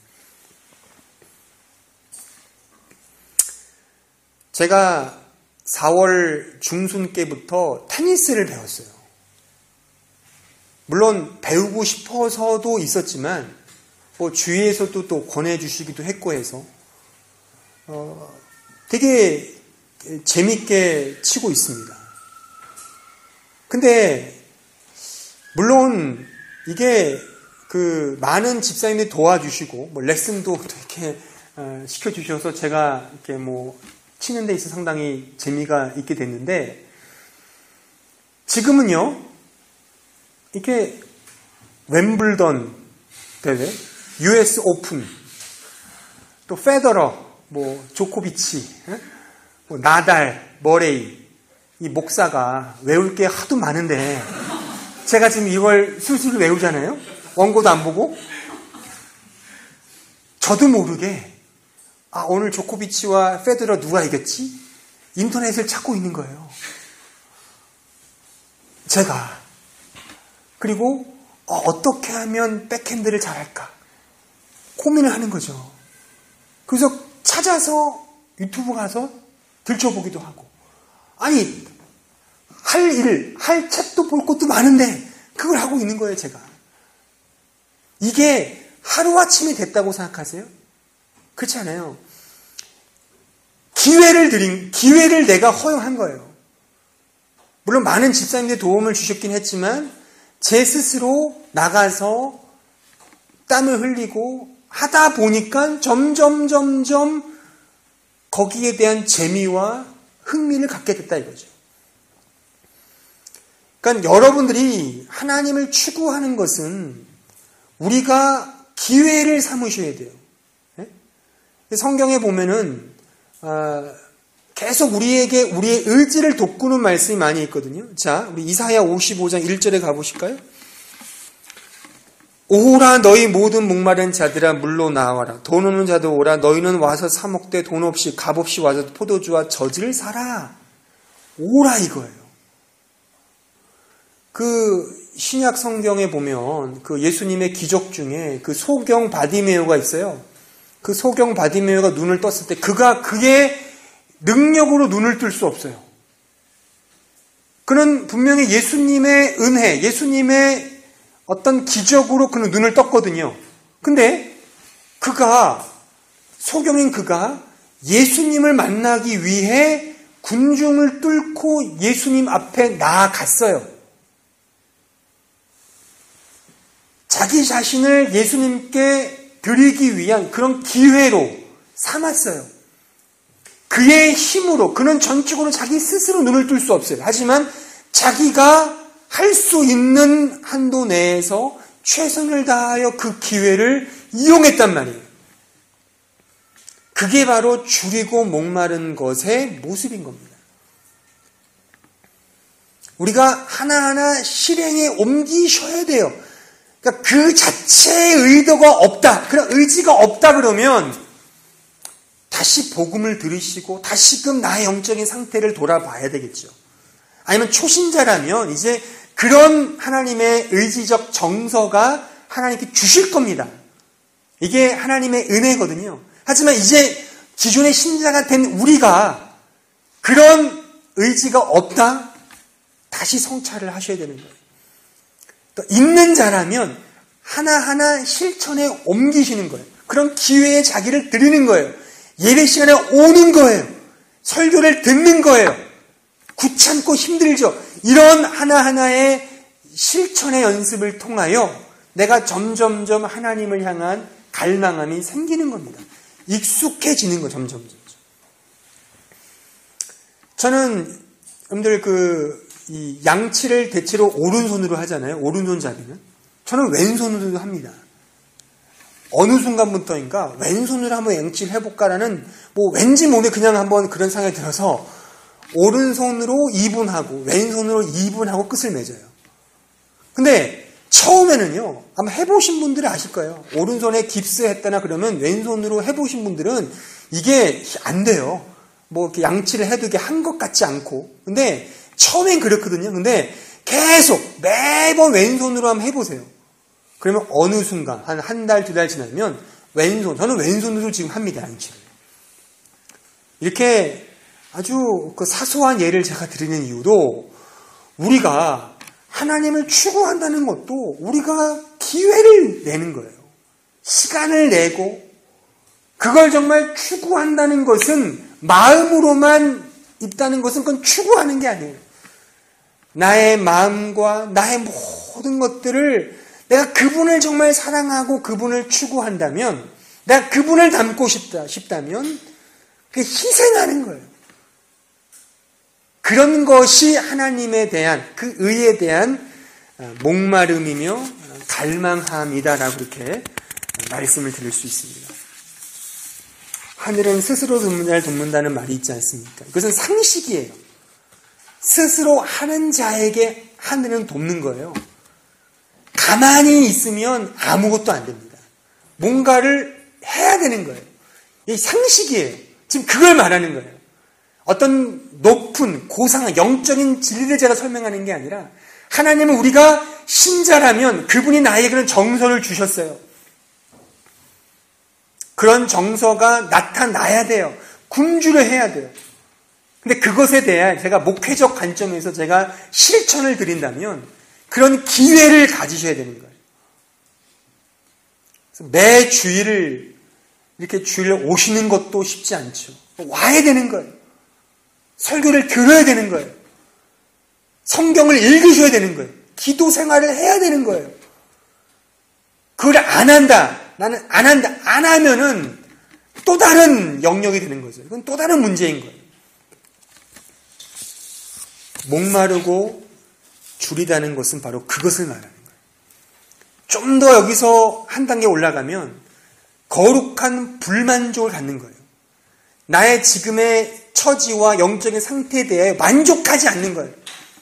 제가 4월 중순께부터 테니스를 배웠어요. 물론 배우고 싶어서도 있었지만 주위에서도 또 권해주시기도 했고 해서 되게 재밌게 치고 있습니다. 근데 물론 이게 많은 집사님들이 도와주시고 레슨도 이렇게 시켜주셔서 제가 이렇게 치는 데 있어 상당히 재미가 있게 됐는데, 지금은요, 이렇게 웸블던 대회, US 오픈, 또 페더러, 뭐 조코비치, 뭐 나달, 머레이, 이 목사가 외울 게 하도 많은데 제가 지금 이걸 술술 외우잖아요. 원고도 안 보고. 저도 모르게 오늘 조코비치와 페더러 누가 이겼지? 인터넷을 찾고 있는 거예요. 제가. 그리고 어떻게 하면 백핸드를 잘할까? 고민을 하는 거죠. 그래서 찾아서 유튜브 가서 들춰보기도 하고. 아니, 할 책도 볼 것도 많은데 그걸 하고 있는 거예요, 제가. 이게 하루아침에 됐다고 생각하세요? 그렇지 않아요. 기회를 내가 허용한 거예요. 물론 많은 집사님들의 도움을 주셨긴 했지만 제 스스로 나가서 땀을 흘리고 하다 보니까 점점 거기에 대한 재미와 흥미를 갖게 됐다 이거죠. 그러니까 여러분들이 하나님을 추구하는 것은 우리가 기회를 삼으셔야 돼요. 성경에 보면은 계속 우리에게 우리의 의지를 돋구는 말씀이 많이 있거든요. 자, 우리 이사야 55장 1절에 가보실까요? 오라 너희 모든 목마른 자들아 물로 나와라. 돈 없는 자도 오라. 너희는 와서 사 먹되 돈 없이 값 없이 와서 포도주와 젖을 사라. 오라 이거예요. 그 신약 성경에 보면 그 예수님의 기적 중에 그 소경 바디메오가 있어요. 그 소경 바디메오가 눈을 떴을 때 그의 능력으로 눈을 뜰 수 없어요. 그는 분명히 예수님의 은혜, 예수님의 어떤 기적으로 그는 눈을 떴거든요. 근데 소경인 그가 예수님을 만나기 위해 군중을 뚫고 예수님 앞에 나아갔어요. 자기 자신을 예수님께 드리기 위한 그런 기회로 삼았어요. 그의 힘으로, 그는 전적으로 자기 스스로 눈을 뜰 수 없어요. 하지만 자기가 할 수 있는 한도 내에서 최선을 다하여 그 기회를 이용했단 말이에요. 그게 바로 줄이고 목마른 것의 모습인 겁니다. 우리가 하나하나 실행에 옮기셔야 돼요. 그러니까 그 자체의 의도가 없다, 그런 의지가 없다 그러면 다시 복음을 들으시고 다시금 나의 영적인 상태를 돌아봐야 되겠죠. 아니면 초신자라면 이제 그런 하나님의 의지적 정서가 하나님께 주실 겁니다. 이게 하나님의 은혜거든요. 하지만 이제 기존의 신자가 된 우리가 그런 의지가 없다? 다시 성찰을 하셔야 되는 거예요. 또 있는 자라면 하나하나 실천에 옮기시는 거예요. 그런 기회에 자기를 드리는 거예요. 예배 시간에 오는 거예요. 설교를 듣는 거예요. 귀찮고 힘들죠. 이런 하나하나의 실천의 연습을 통하여 내가 점점점 하나님을 향한 갈망함이 생기는 겁니다. 익숙해지는 거 점점. 저는 여러분들 이 양치를 대체로 오른손으로 하잖아요. 오른손 잡이는. 저는 왼손으로도 합니다. 어느 순간부터인가 왼손으로 한번 양치를 해볼까라는 왠지 모르게 그냥 한번 그런 생각이 들어서 오른손으로 2분 하고 왼손으로 2분 하고 끝을 맺어요. 근데 처음에는요, 아마 해보신 분들은 아실 거예요. 오른손에 깁스했다나 그러면 왼손으로 해보신 분들은 이게 안 돼요. 이렇게 양치를 해도 이게 한 것 같지 않고. 근데 처음엔 그렇거든요. 근데 계속 매번 왼손으로 한번 해보세요. 그러면 어느 순간 한 달, 2달 지나면 저는 왼손으로 지금 합니다. 양치를. 이렇게 아주 사소한 예를 제가 드리는 이유도 우리가 하나님을 추구한다는 것도 우리가 기회를 내는 거예요. 시간을 내고 그걸 정말 추구한다는 것은 마음으로만 있다는 것은 그건 추구하는 게 아니에요. 나의 마음과 나의 모든 것들을 내가 그분을 정말 사랑하고 그분을 추구한다면 내가 그분을 닮고 싶다면 희생하는 거예요. 그런 것이 하나님에 대한 그 의에 대한 목마름이며 갈망함이다라고 이렇게 말씀을 드릴 수 있습니다. 하늘은 스스로 돕는 자를 돕는다는 말이 있지 않습니까? 그것은 상식이에요. 스스로 하는 자에게 하늘은 돕는 거예요. 가만히 있으면 아무것도 안 됩니다. 뭔가를 해야 되는 거예요. 이게 상식이에요. 지금 그걸 말하는 거예요. 어떤 높은 고상한 영적인 진리를 제가 설명하는 게 아니라 하나님은 우리가 신자라면 그분이 나에게 그런 정서를 주셨어요. 그런 정서가 나타나야 돼요. 군주를 해야 돼요. 근데 그것에 대한 제가 목회적 관점에서 제가 실천을 드린다면 그런 기회를 가지셔야 되는 거예요. 그래서 매 주일을 이렇게 주일에 오시는 것도 쉽지 않죠. 와야 되는 거예요. 설교를 들어야 되는 거예요. 성경을 읽으셔야 되는 거예요. 기도 생활을 해야 되는 거예요. 그걸 안 한다. 나는 안 한다. 안 하면은 또 다른 영역이 되는 거죠. 이건 또 다른 문제인 거예요. 목마르고 줄이다는 것은 바로 그것을 말하는 거예요. 좀 더 여기서 한 단계 올라가면 거룩한 불만족을 갖는 거예요. 나의 지금의 처지와 영적인 상태에 대해 만족하지 않는 거예요.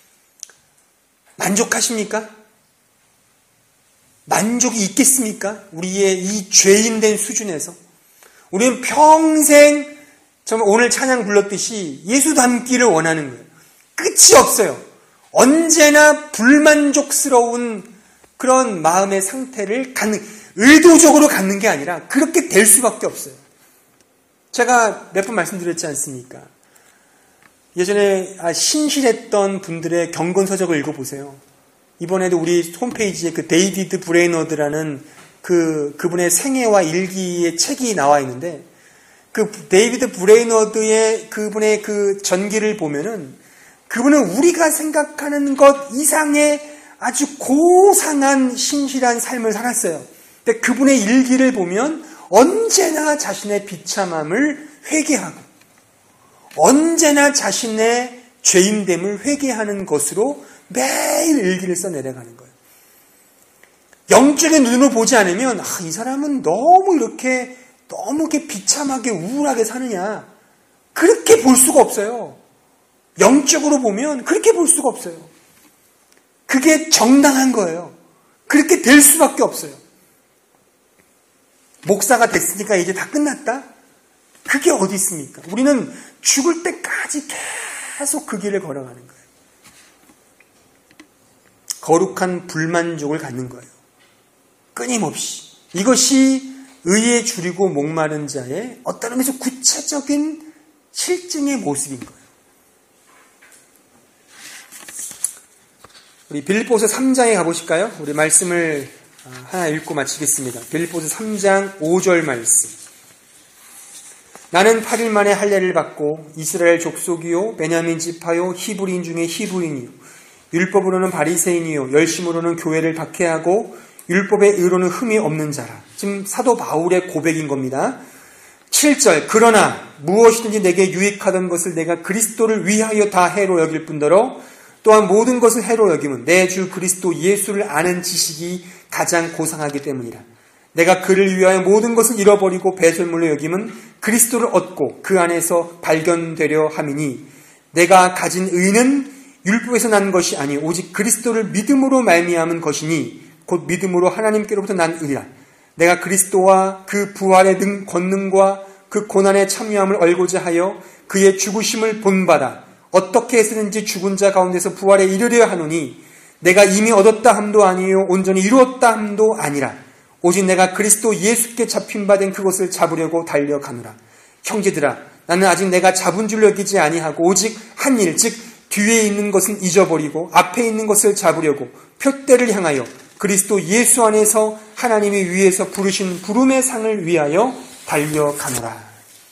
만족하십니까? 만족이 있겠습니까? 우리의 이 죄인된 수준에서. 우리는 평생 정말 오늘 찬양 불렀듯이 예수 닮기를 원하는 거예요. 끝이 없어요. 언제나 불만족스러운 그런 마음의 상태를 의도적으로 갖는 게 아니라 그렇게 될 수밖에 없어요. 제가 몇 번 말씀드렸지 않습니까? 예전에 신실했던 분들의 경건서적을 읽어보세요. 이번에도 우리 홈페이지에 그 데이비드 브레이너드라는 그분의 생애와 일기의 책이 나와 있는데 그 데이비드 브레이너드의 그분의 그 전기를 보면은 그분은 우리가 생각하는 것 이상의 아주 고상한 신실한 삶을 살았어요. 근데 그분의 일기를 보면 언제나 자신의 비참함을 회개하고 언제나 자신의 죄인됨을 회개하는 것으로 매일 일기를 써내려가는 거예요. 영적인 눈으로 보지 않으면 이 사람은 너무 이렇게 비참하게 우울하게 사느냐 그렇게 볼 수가 없어요. 영적으로 보면 그렇게 볼 수가 없어요. 그게 정당한 거예요. 그렇게 될 수밖에 없어요. 목사가 됐으니까 이제 다 끝났다? 그게 어디 있습니까? 우리는 죽을 때까지 계속 그 길을 걸어가는 거예요. 거룩한 불만족을 갖는 거예요. 끊임없이. 이것이 의에 줄이고 목마른 자의 어떤 의미에서 구체적인 실증의 모습인 거예요. 우리 빌립보서 3장에 가보실까요? 우리 말씀을 하나 읽고 마치겠습니다. 빌립보서 3장 5절 말씀. 나는 8일 만에 할례를 받고 이스라엘 족속이요 베냐민 지파요 히브리인 중에 히브리인이요 율법으로는 바리새인이요 열심으로는 교회를 박해하고 율법의 의로는 흠이 없는 자라. 지금 사도 바울의 고백인 겁니다. 7절 그러나 무엇이든지 내게 유익하던 것을 내가 그리스도를 위하여 다 해로 여길 뿐더러 또한 모든 것을 해로 여김은 내 주 그리스도 예수를 아는 지식이 가장 고상하기 때문이라. 내가 그를 위하여 모든 것을 잃어버리고 배설물로 여김은 그리스도를 얻고 그 안에서 발견되려 함이니 내가 가진 의는 율법에서 난 것이 아니 오직 그리스도를 믿음으로 말미암은 것이니 곧 믿음으로 하나님께로부터 난 의라. 내가 그리스도와 그 부활의 권능과 그 고난에 참여함을 알고자 하여 그의 죽으심을 본받아 어떻게 해서든지 죽은 자 가운데서 부활에 이르려 하노니 내가 이미 얻었다 함도 아니요 온전히 이루었다 함도 아니라 오직 내가 그리스도 예수께 잡힌 바 된 그것을 잡으려고 달려가노라. 형제들아 나는 아직 내가 잡은 줄 여기지 아니하고 오직 한 일 즉 뒤에 있는 것은 잊어버리고 앞에 있는 것을 잡으려고 표대를 향하여 그리스도 예수 안에서 하나님이 위에서 부르신 부름의 상을 위하여 달려가노라.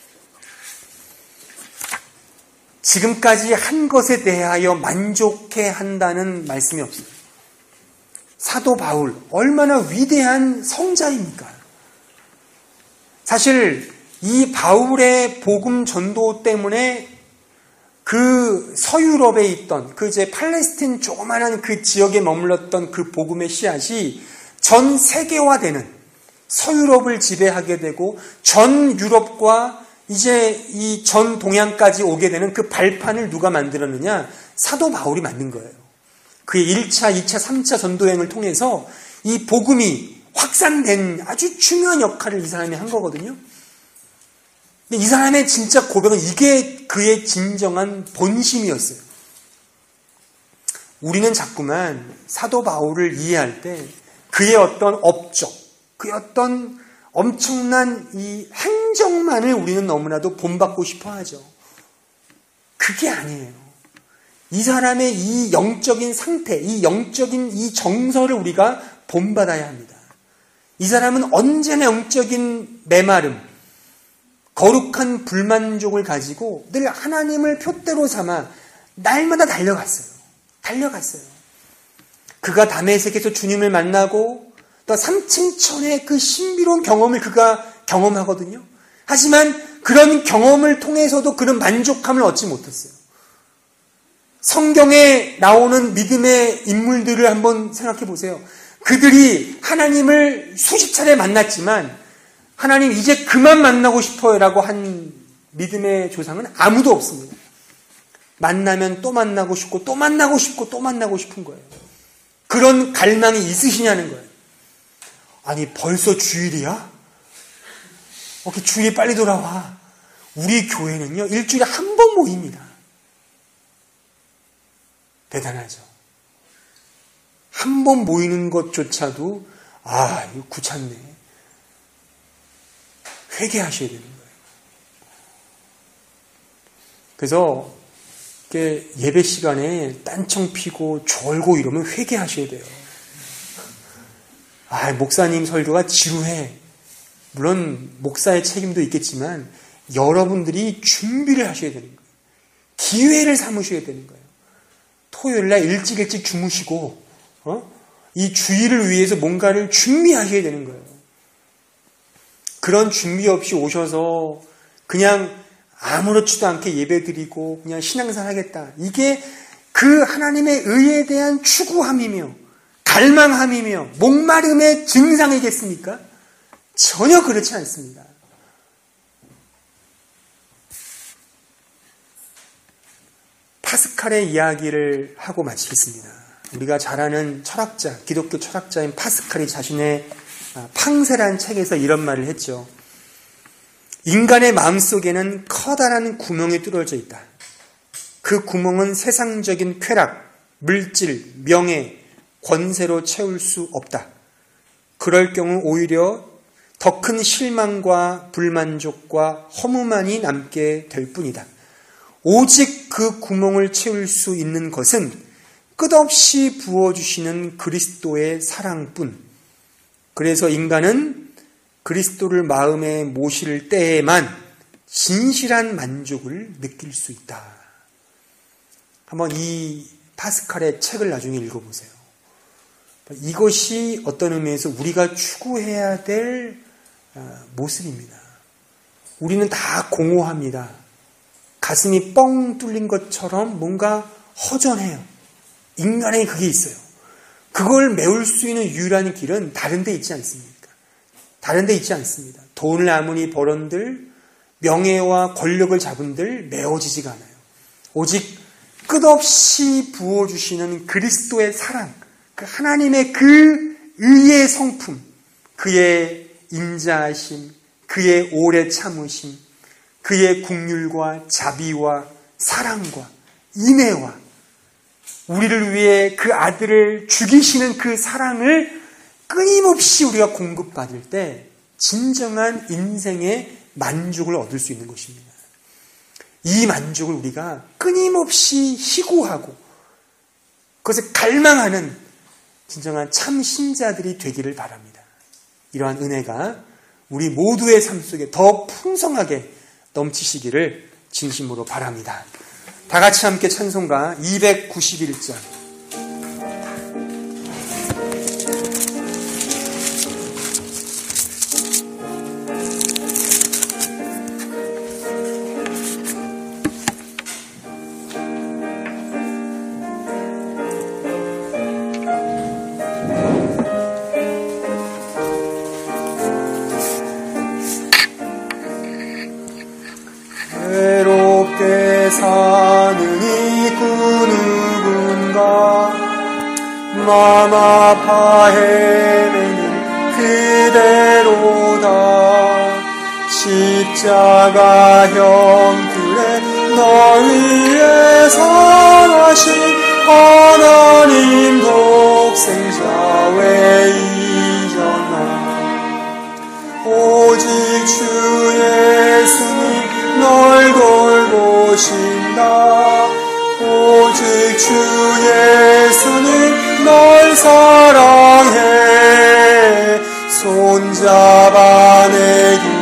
지금까지 한 것에 대하여 만족해 한다는 말씀이 없어요. 사도 바울 얼마나 위대한 성자입니까? 사실 이 바울의 복음 전도 때문에 그 서유럽에 있던 그 이제 팔레스틴 조그마한 그 지역에 머물렀던 그 복음의 씨앗이 전 세계화되는, 서유럽을 지배하게 되고 전 유럽과 이제 이 전 동양까지 오게 되는 그 발판을 누가 만들었느냐? 사도 바울이 만든 거예요. 그의 1차, 2차, 3차 전도행을 통해서 이 복음이 확산된 아주 중요한 역할을 이 사람이 한 거거든요. 근데 이 사람의 진짜 고백은 이게 그의 진정한 본심이었어요. 우리는 자꾸만 사도 바울을 이해할 때 그의 어떤 업적, 그의 어떤 엄청난 이 행정만을 우리는 너무나도 본받고 싶어 하죠. 그게 아니에요. 이 사람의 이 영적인 상태, 이 영적인 이 정서를 우리가 본받아야 합니다. 이 사람은 언제나 영적인 메마름, 거룩한 불만족을 가지고 늘 하나님을 표대로 삼아 날마다 달려갔어요. 그가 다메섹에서 주님을 만나고 또 3층 천의 그 신비로운 경험을 그가 경험하거든요. 하지만 그런 경험을 통해서도 그는 만족함을 얻지 못했어요. 성경에 나오는 믿음의 인물들을 한번 생각해 보세요. 그들이 하나님을 수십 차례 만났지만 하나님 이제 그만 만나고 싶어요 라고 한 믿음의 조상은 아무도 없습니다. 만나면 또 만나고 싶고 또 만나고 싶고 또 만나고 싶은 거예요. 그런 갈망이 있으시냐는 거예요. 아니 벌써 주일이야? 어떻게 주일에 빨리 돌아와. 우리 교회는요 일주일에 한 번 모입니다. 대단하죠. 한 번 모이는 것조차도 이거 귀찮네. 회개하셔야 되는 거예요. 그래서 예배 시간에 딴청 피고 졸고 이러면 회개하셔야 돼요. 목사님 설교가 지루해. 물론 목사의 책임도 있겠지만 여러분들이 준비를 하셔야 되는 거예요. 기회를 삼으셔야 되는 거예요. 토요일날 일찍 주무시고 이 주일을 위해서 뭔가를 준비하셔야 되는 거예요. 그런 준비 없이 오셔서 그냥 아무렇지도 않게 예배드리고 그냥 신앙생활 하겠다. 이게 그 하나님의 의에 대한 추구함이며 갈망함이며 목마름의 증상이겠습니까? 전혀 그렇지 않습니다. 파스칼의 이야기를 하고 마치겠습니다. 우리가 잘 아는 철학자, 기독교 철학자인 파스칼이 자신의 팡세라는 책에서 이런 말을 했죠. 인간의 마음속에는 커다란 구멍이 뚫어져 있다. 그 구멍은 세상적인 쾌락, 물질, 명예, 권세로 채울 수 없다. 그럴 경우 오히려 더 큰 실망과 불만족과 허무만이 남게 될 뿐이다. 오직 그 구멍을 채울 수 있는 것은 끝없이 부어주시는 그리스도의 사랑뿐. 그래서 인간은 그리스도를 마음에 모실 때에만 진실한 만족을 느낄 수 있다. 한번 이 파스칼의 책을 나중에 읽어보세요. 이것이 어떤 의미에서 우리가 추구해야 될 모습입니다. 우리는 다 공허합니다. 가슴이 뻥 뚫린 것처럼 뭔가 허전해요. 인간에 그게 있어요. 그걸 메울 수 있는 유일한 길은 다른 데 있지 않습니까? 다른 데 있지 않습니다. 돈을 아무리 벌언들, 명예와 권력을 잡은들 메워지지가 않아요. 오직 끝없이 부어주시는 그리스도의 사랑, 그 하나님의 그 의의 성품, 그의 인자하심, 그의 오래 참으심, 그의 긍휼과 자비와 사랑과 인애와 우리를 위해 그 아들을 죽이시는 그 사랑을 끊임없이 우리가 공급받을 때 진정한 인생의 만족을 얻을 수 있는 것입니다. 이 만족을 우리가 끊임없이 희구하고 그것을 갈망하는 진정한 참 신자들이 되기를 바랍니다. 이러한 은혜가 우리 모두의 삶 속에 더 풍성하게 넘치시기를 진심으로 바랍니다. 다 같이 함께 찬송가 291장 맘 아파 헤매는 그대로다. 십자가 형틀에 너 위에 상하신 하나님 독생자 왜 잊었나. 오직 주 예수님 널 돌보신다. 오직 주 예수님 널 사랑해. 손잡아 내 길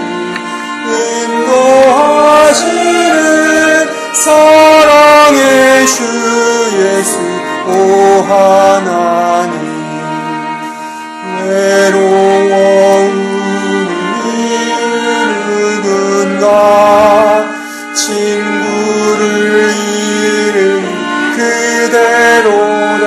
인도하시는 사랑의 주 예수 오 하나님. 외로워 누군가 친구를 잃은 그대로다.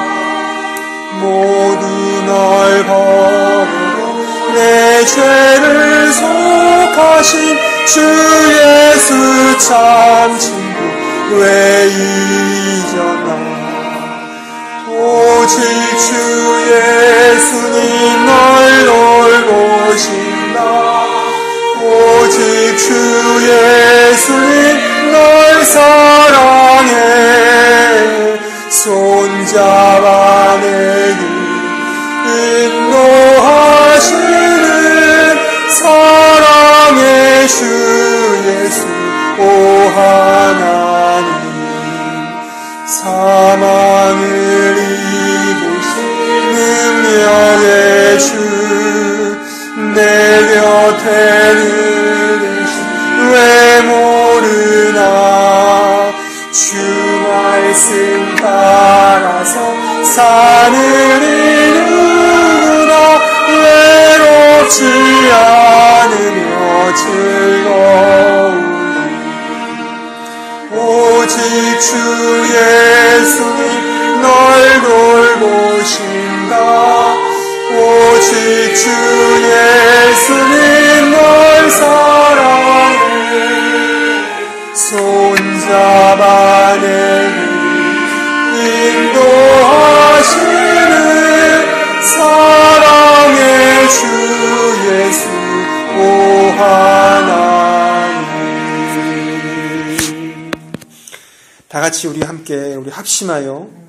모두 널 버리고 내 죄를 속하신 주 예수 참 친구 왜 잊었나. 오직 주 예수님 널 돌보신다. 오직 주 예수님 널 사랑해. 손잡아 내 길 인도하시는 사랑의 주 예수 오 하나님. 사망을 이기신 능력의 주 내 곁에 계신 왜 모르나. 주 말씀 따라서 사는 이 누구나 외롭지 않으며 즐거우니. 오직 주 예수님 널 돌보신다. 오직 주 예수님 널 사랑해. 손잡아 내 길 인도하시는 사랑의 주 예수 오 하나님. 다 같이 우리 함께 우리 합심하여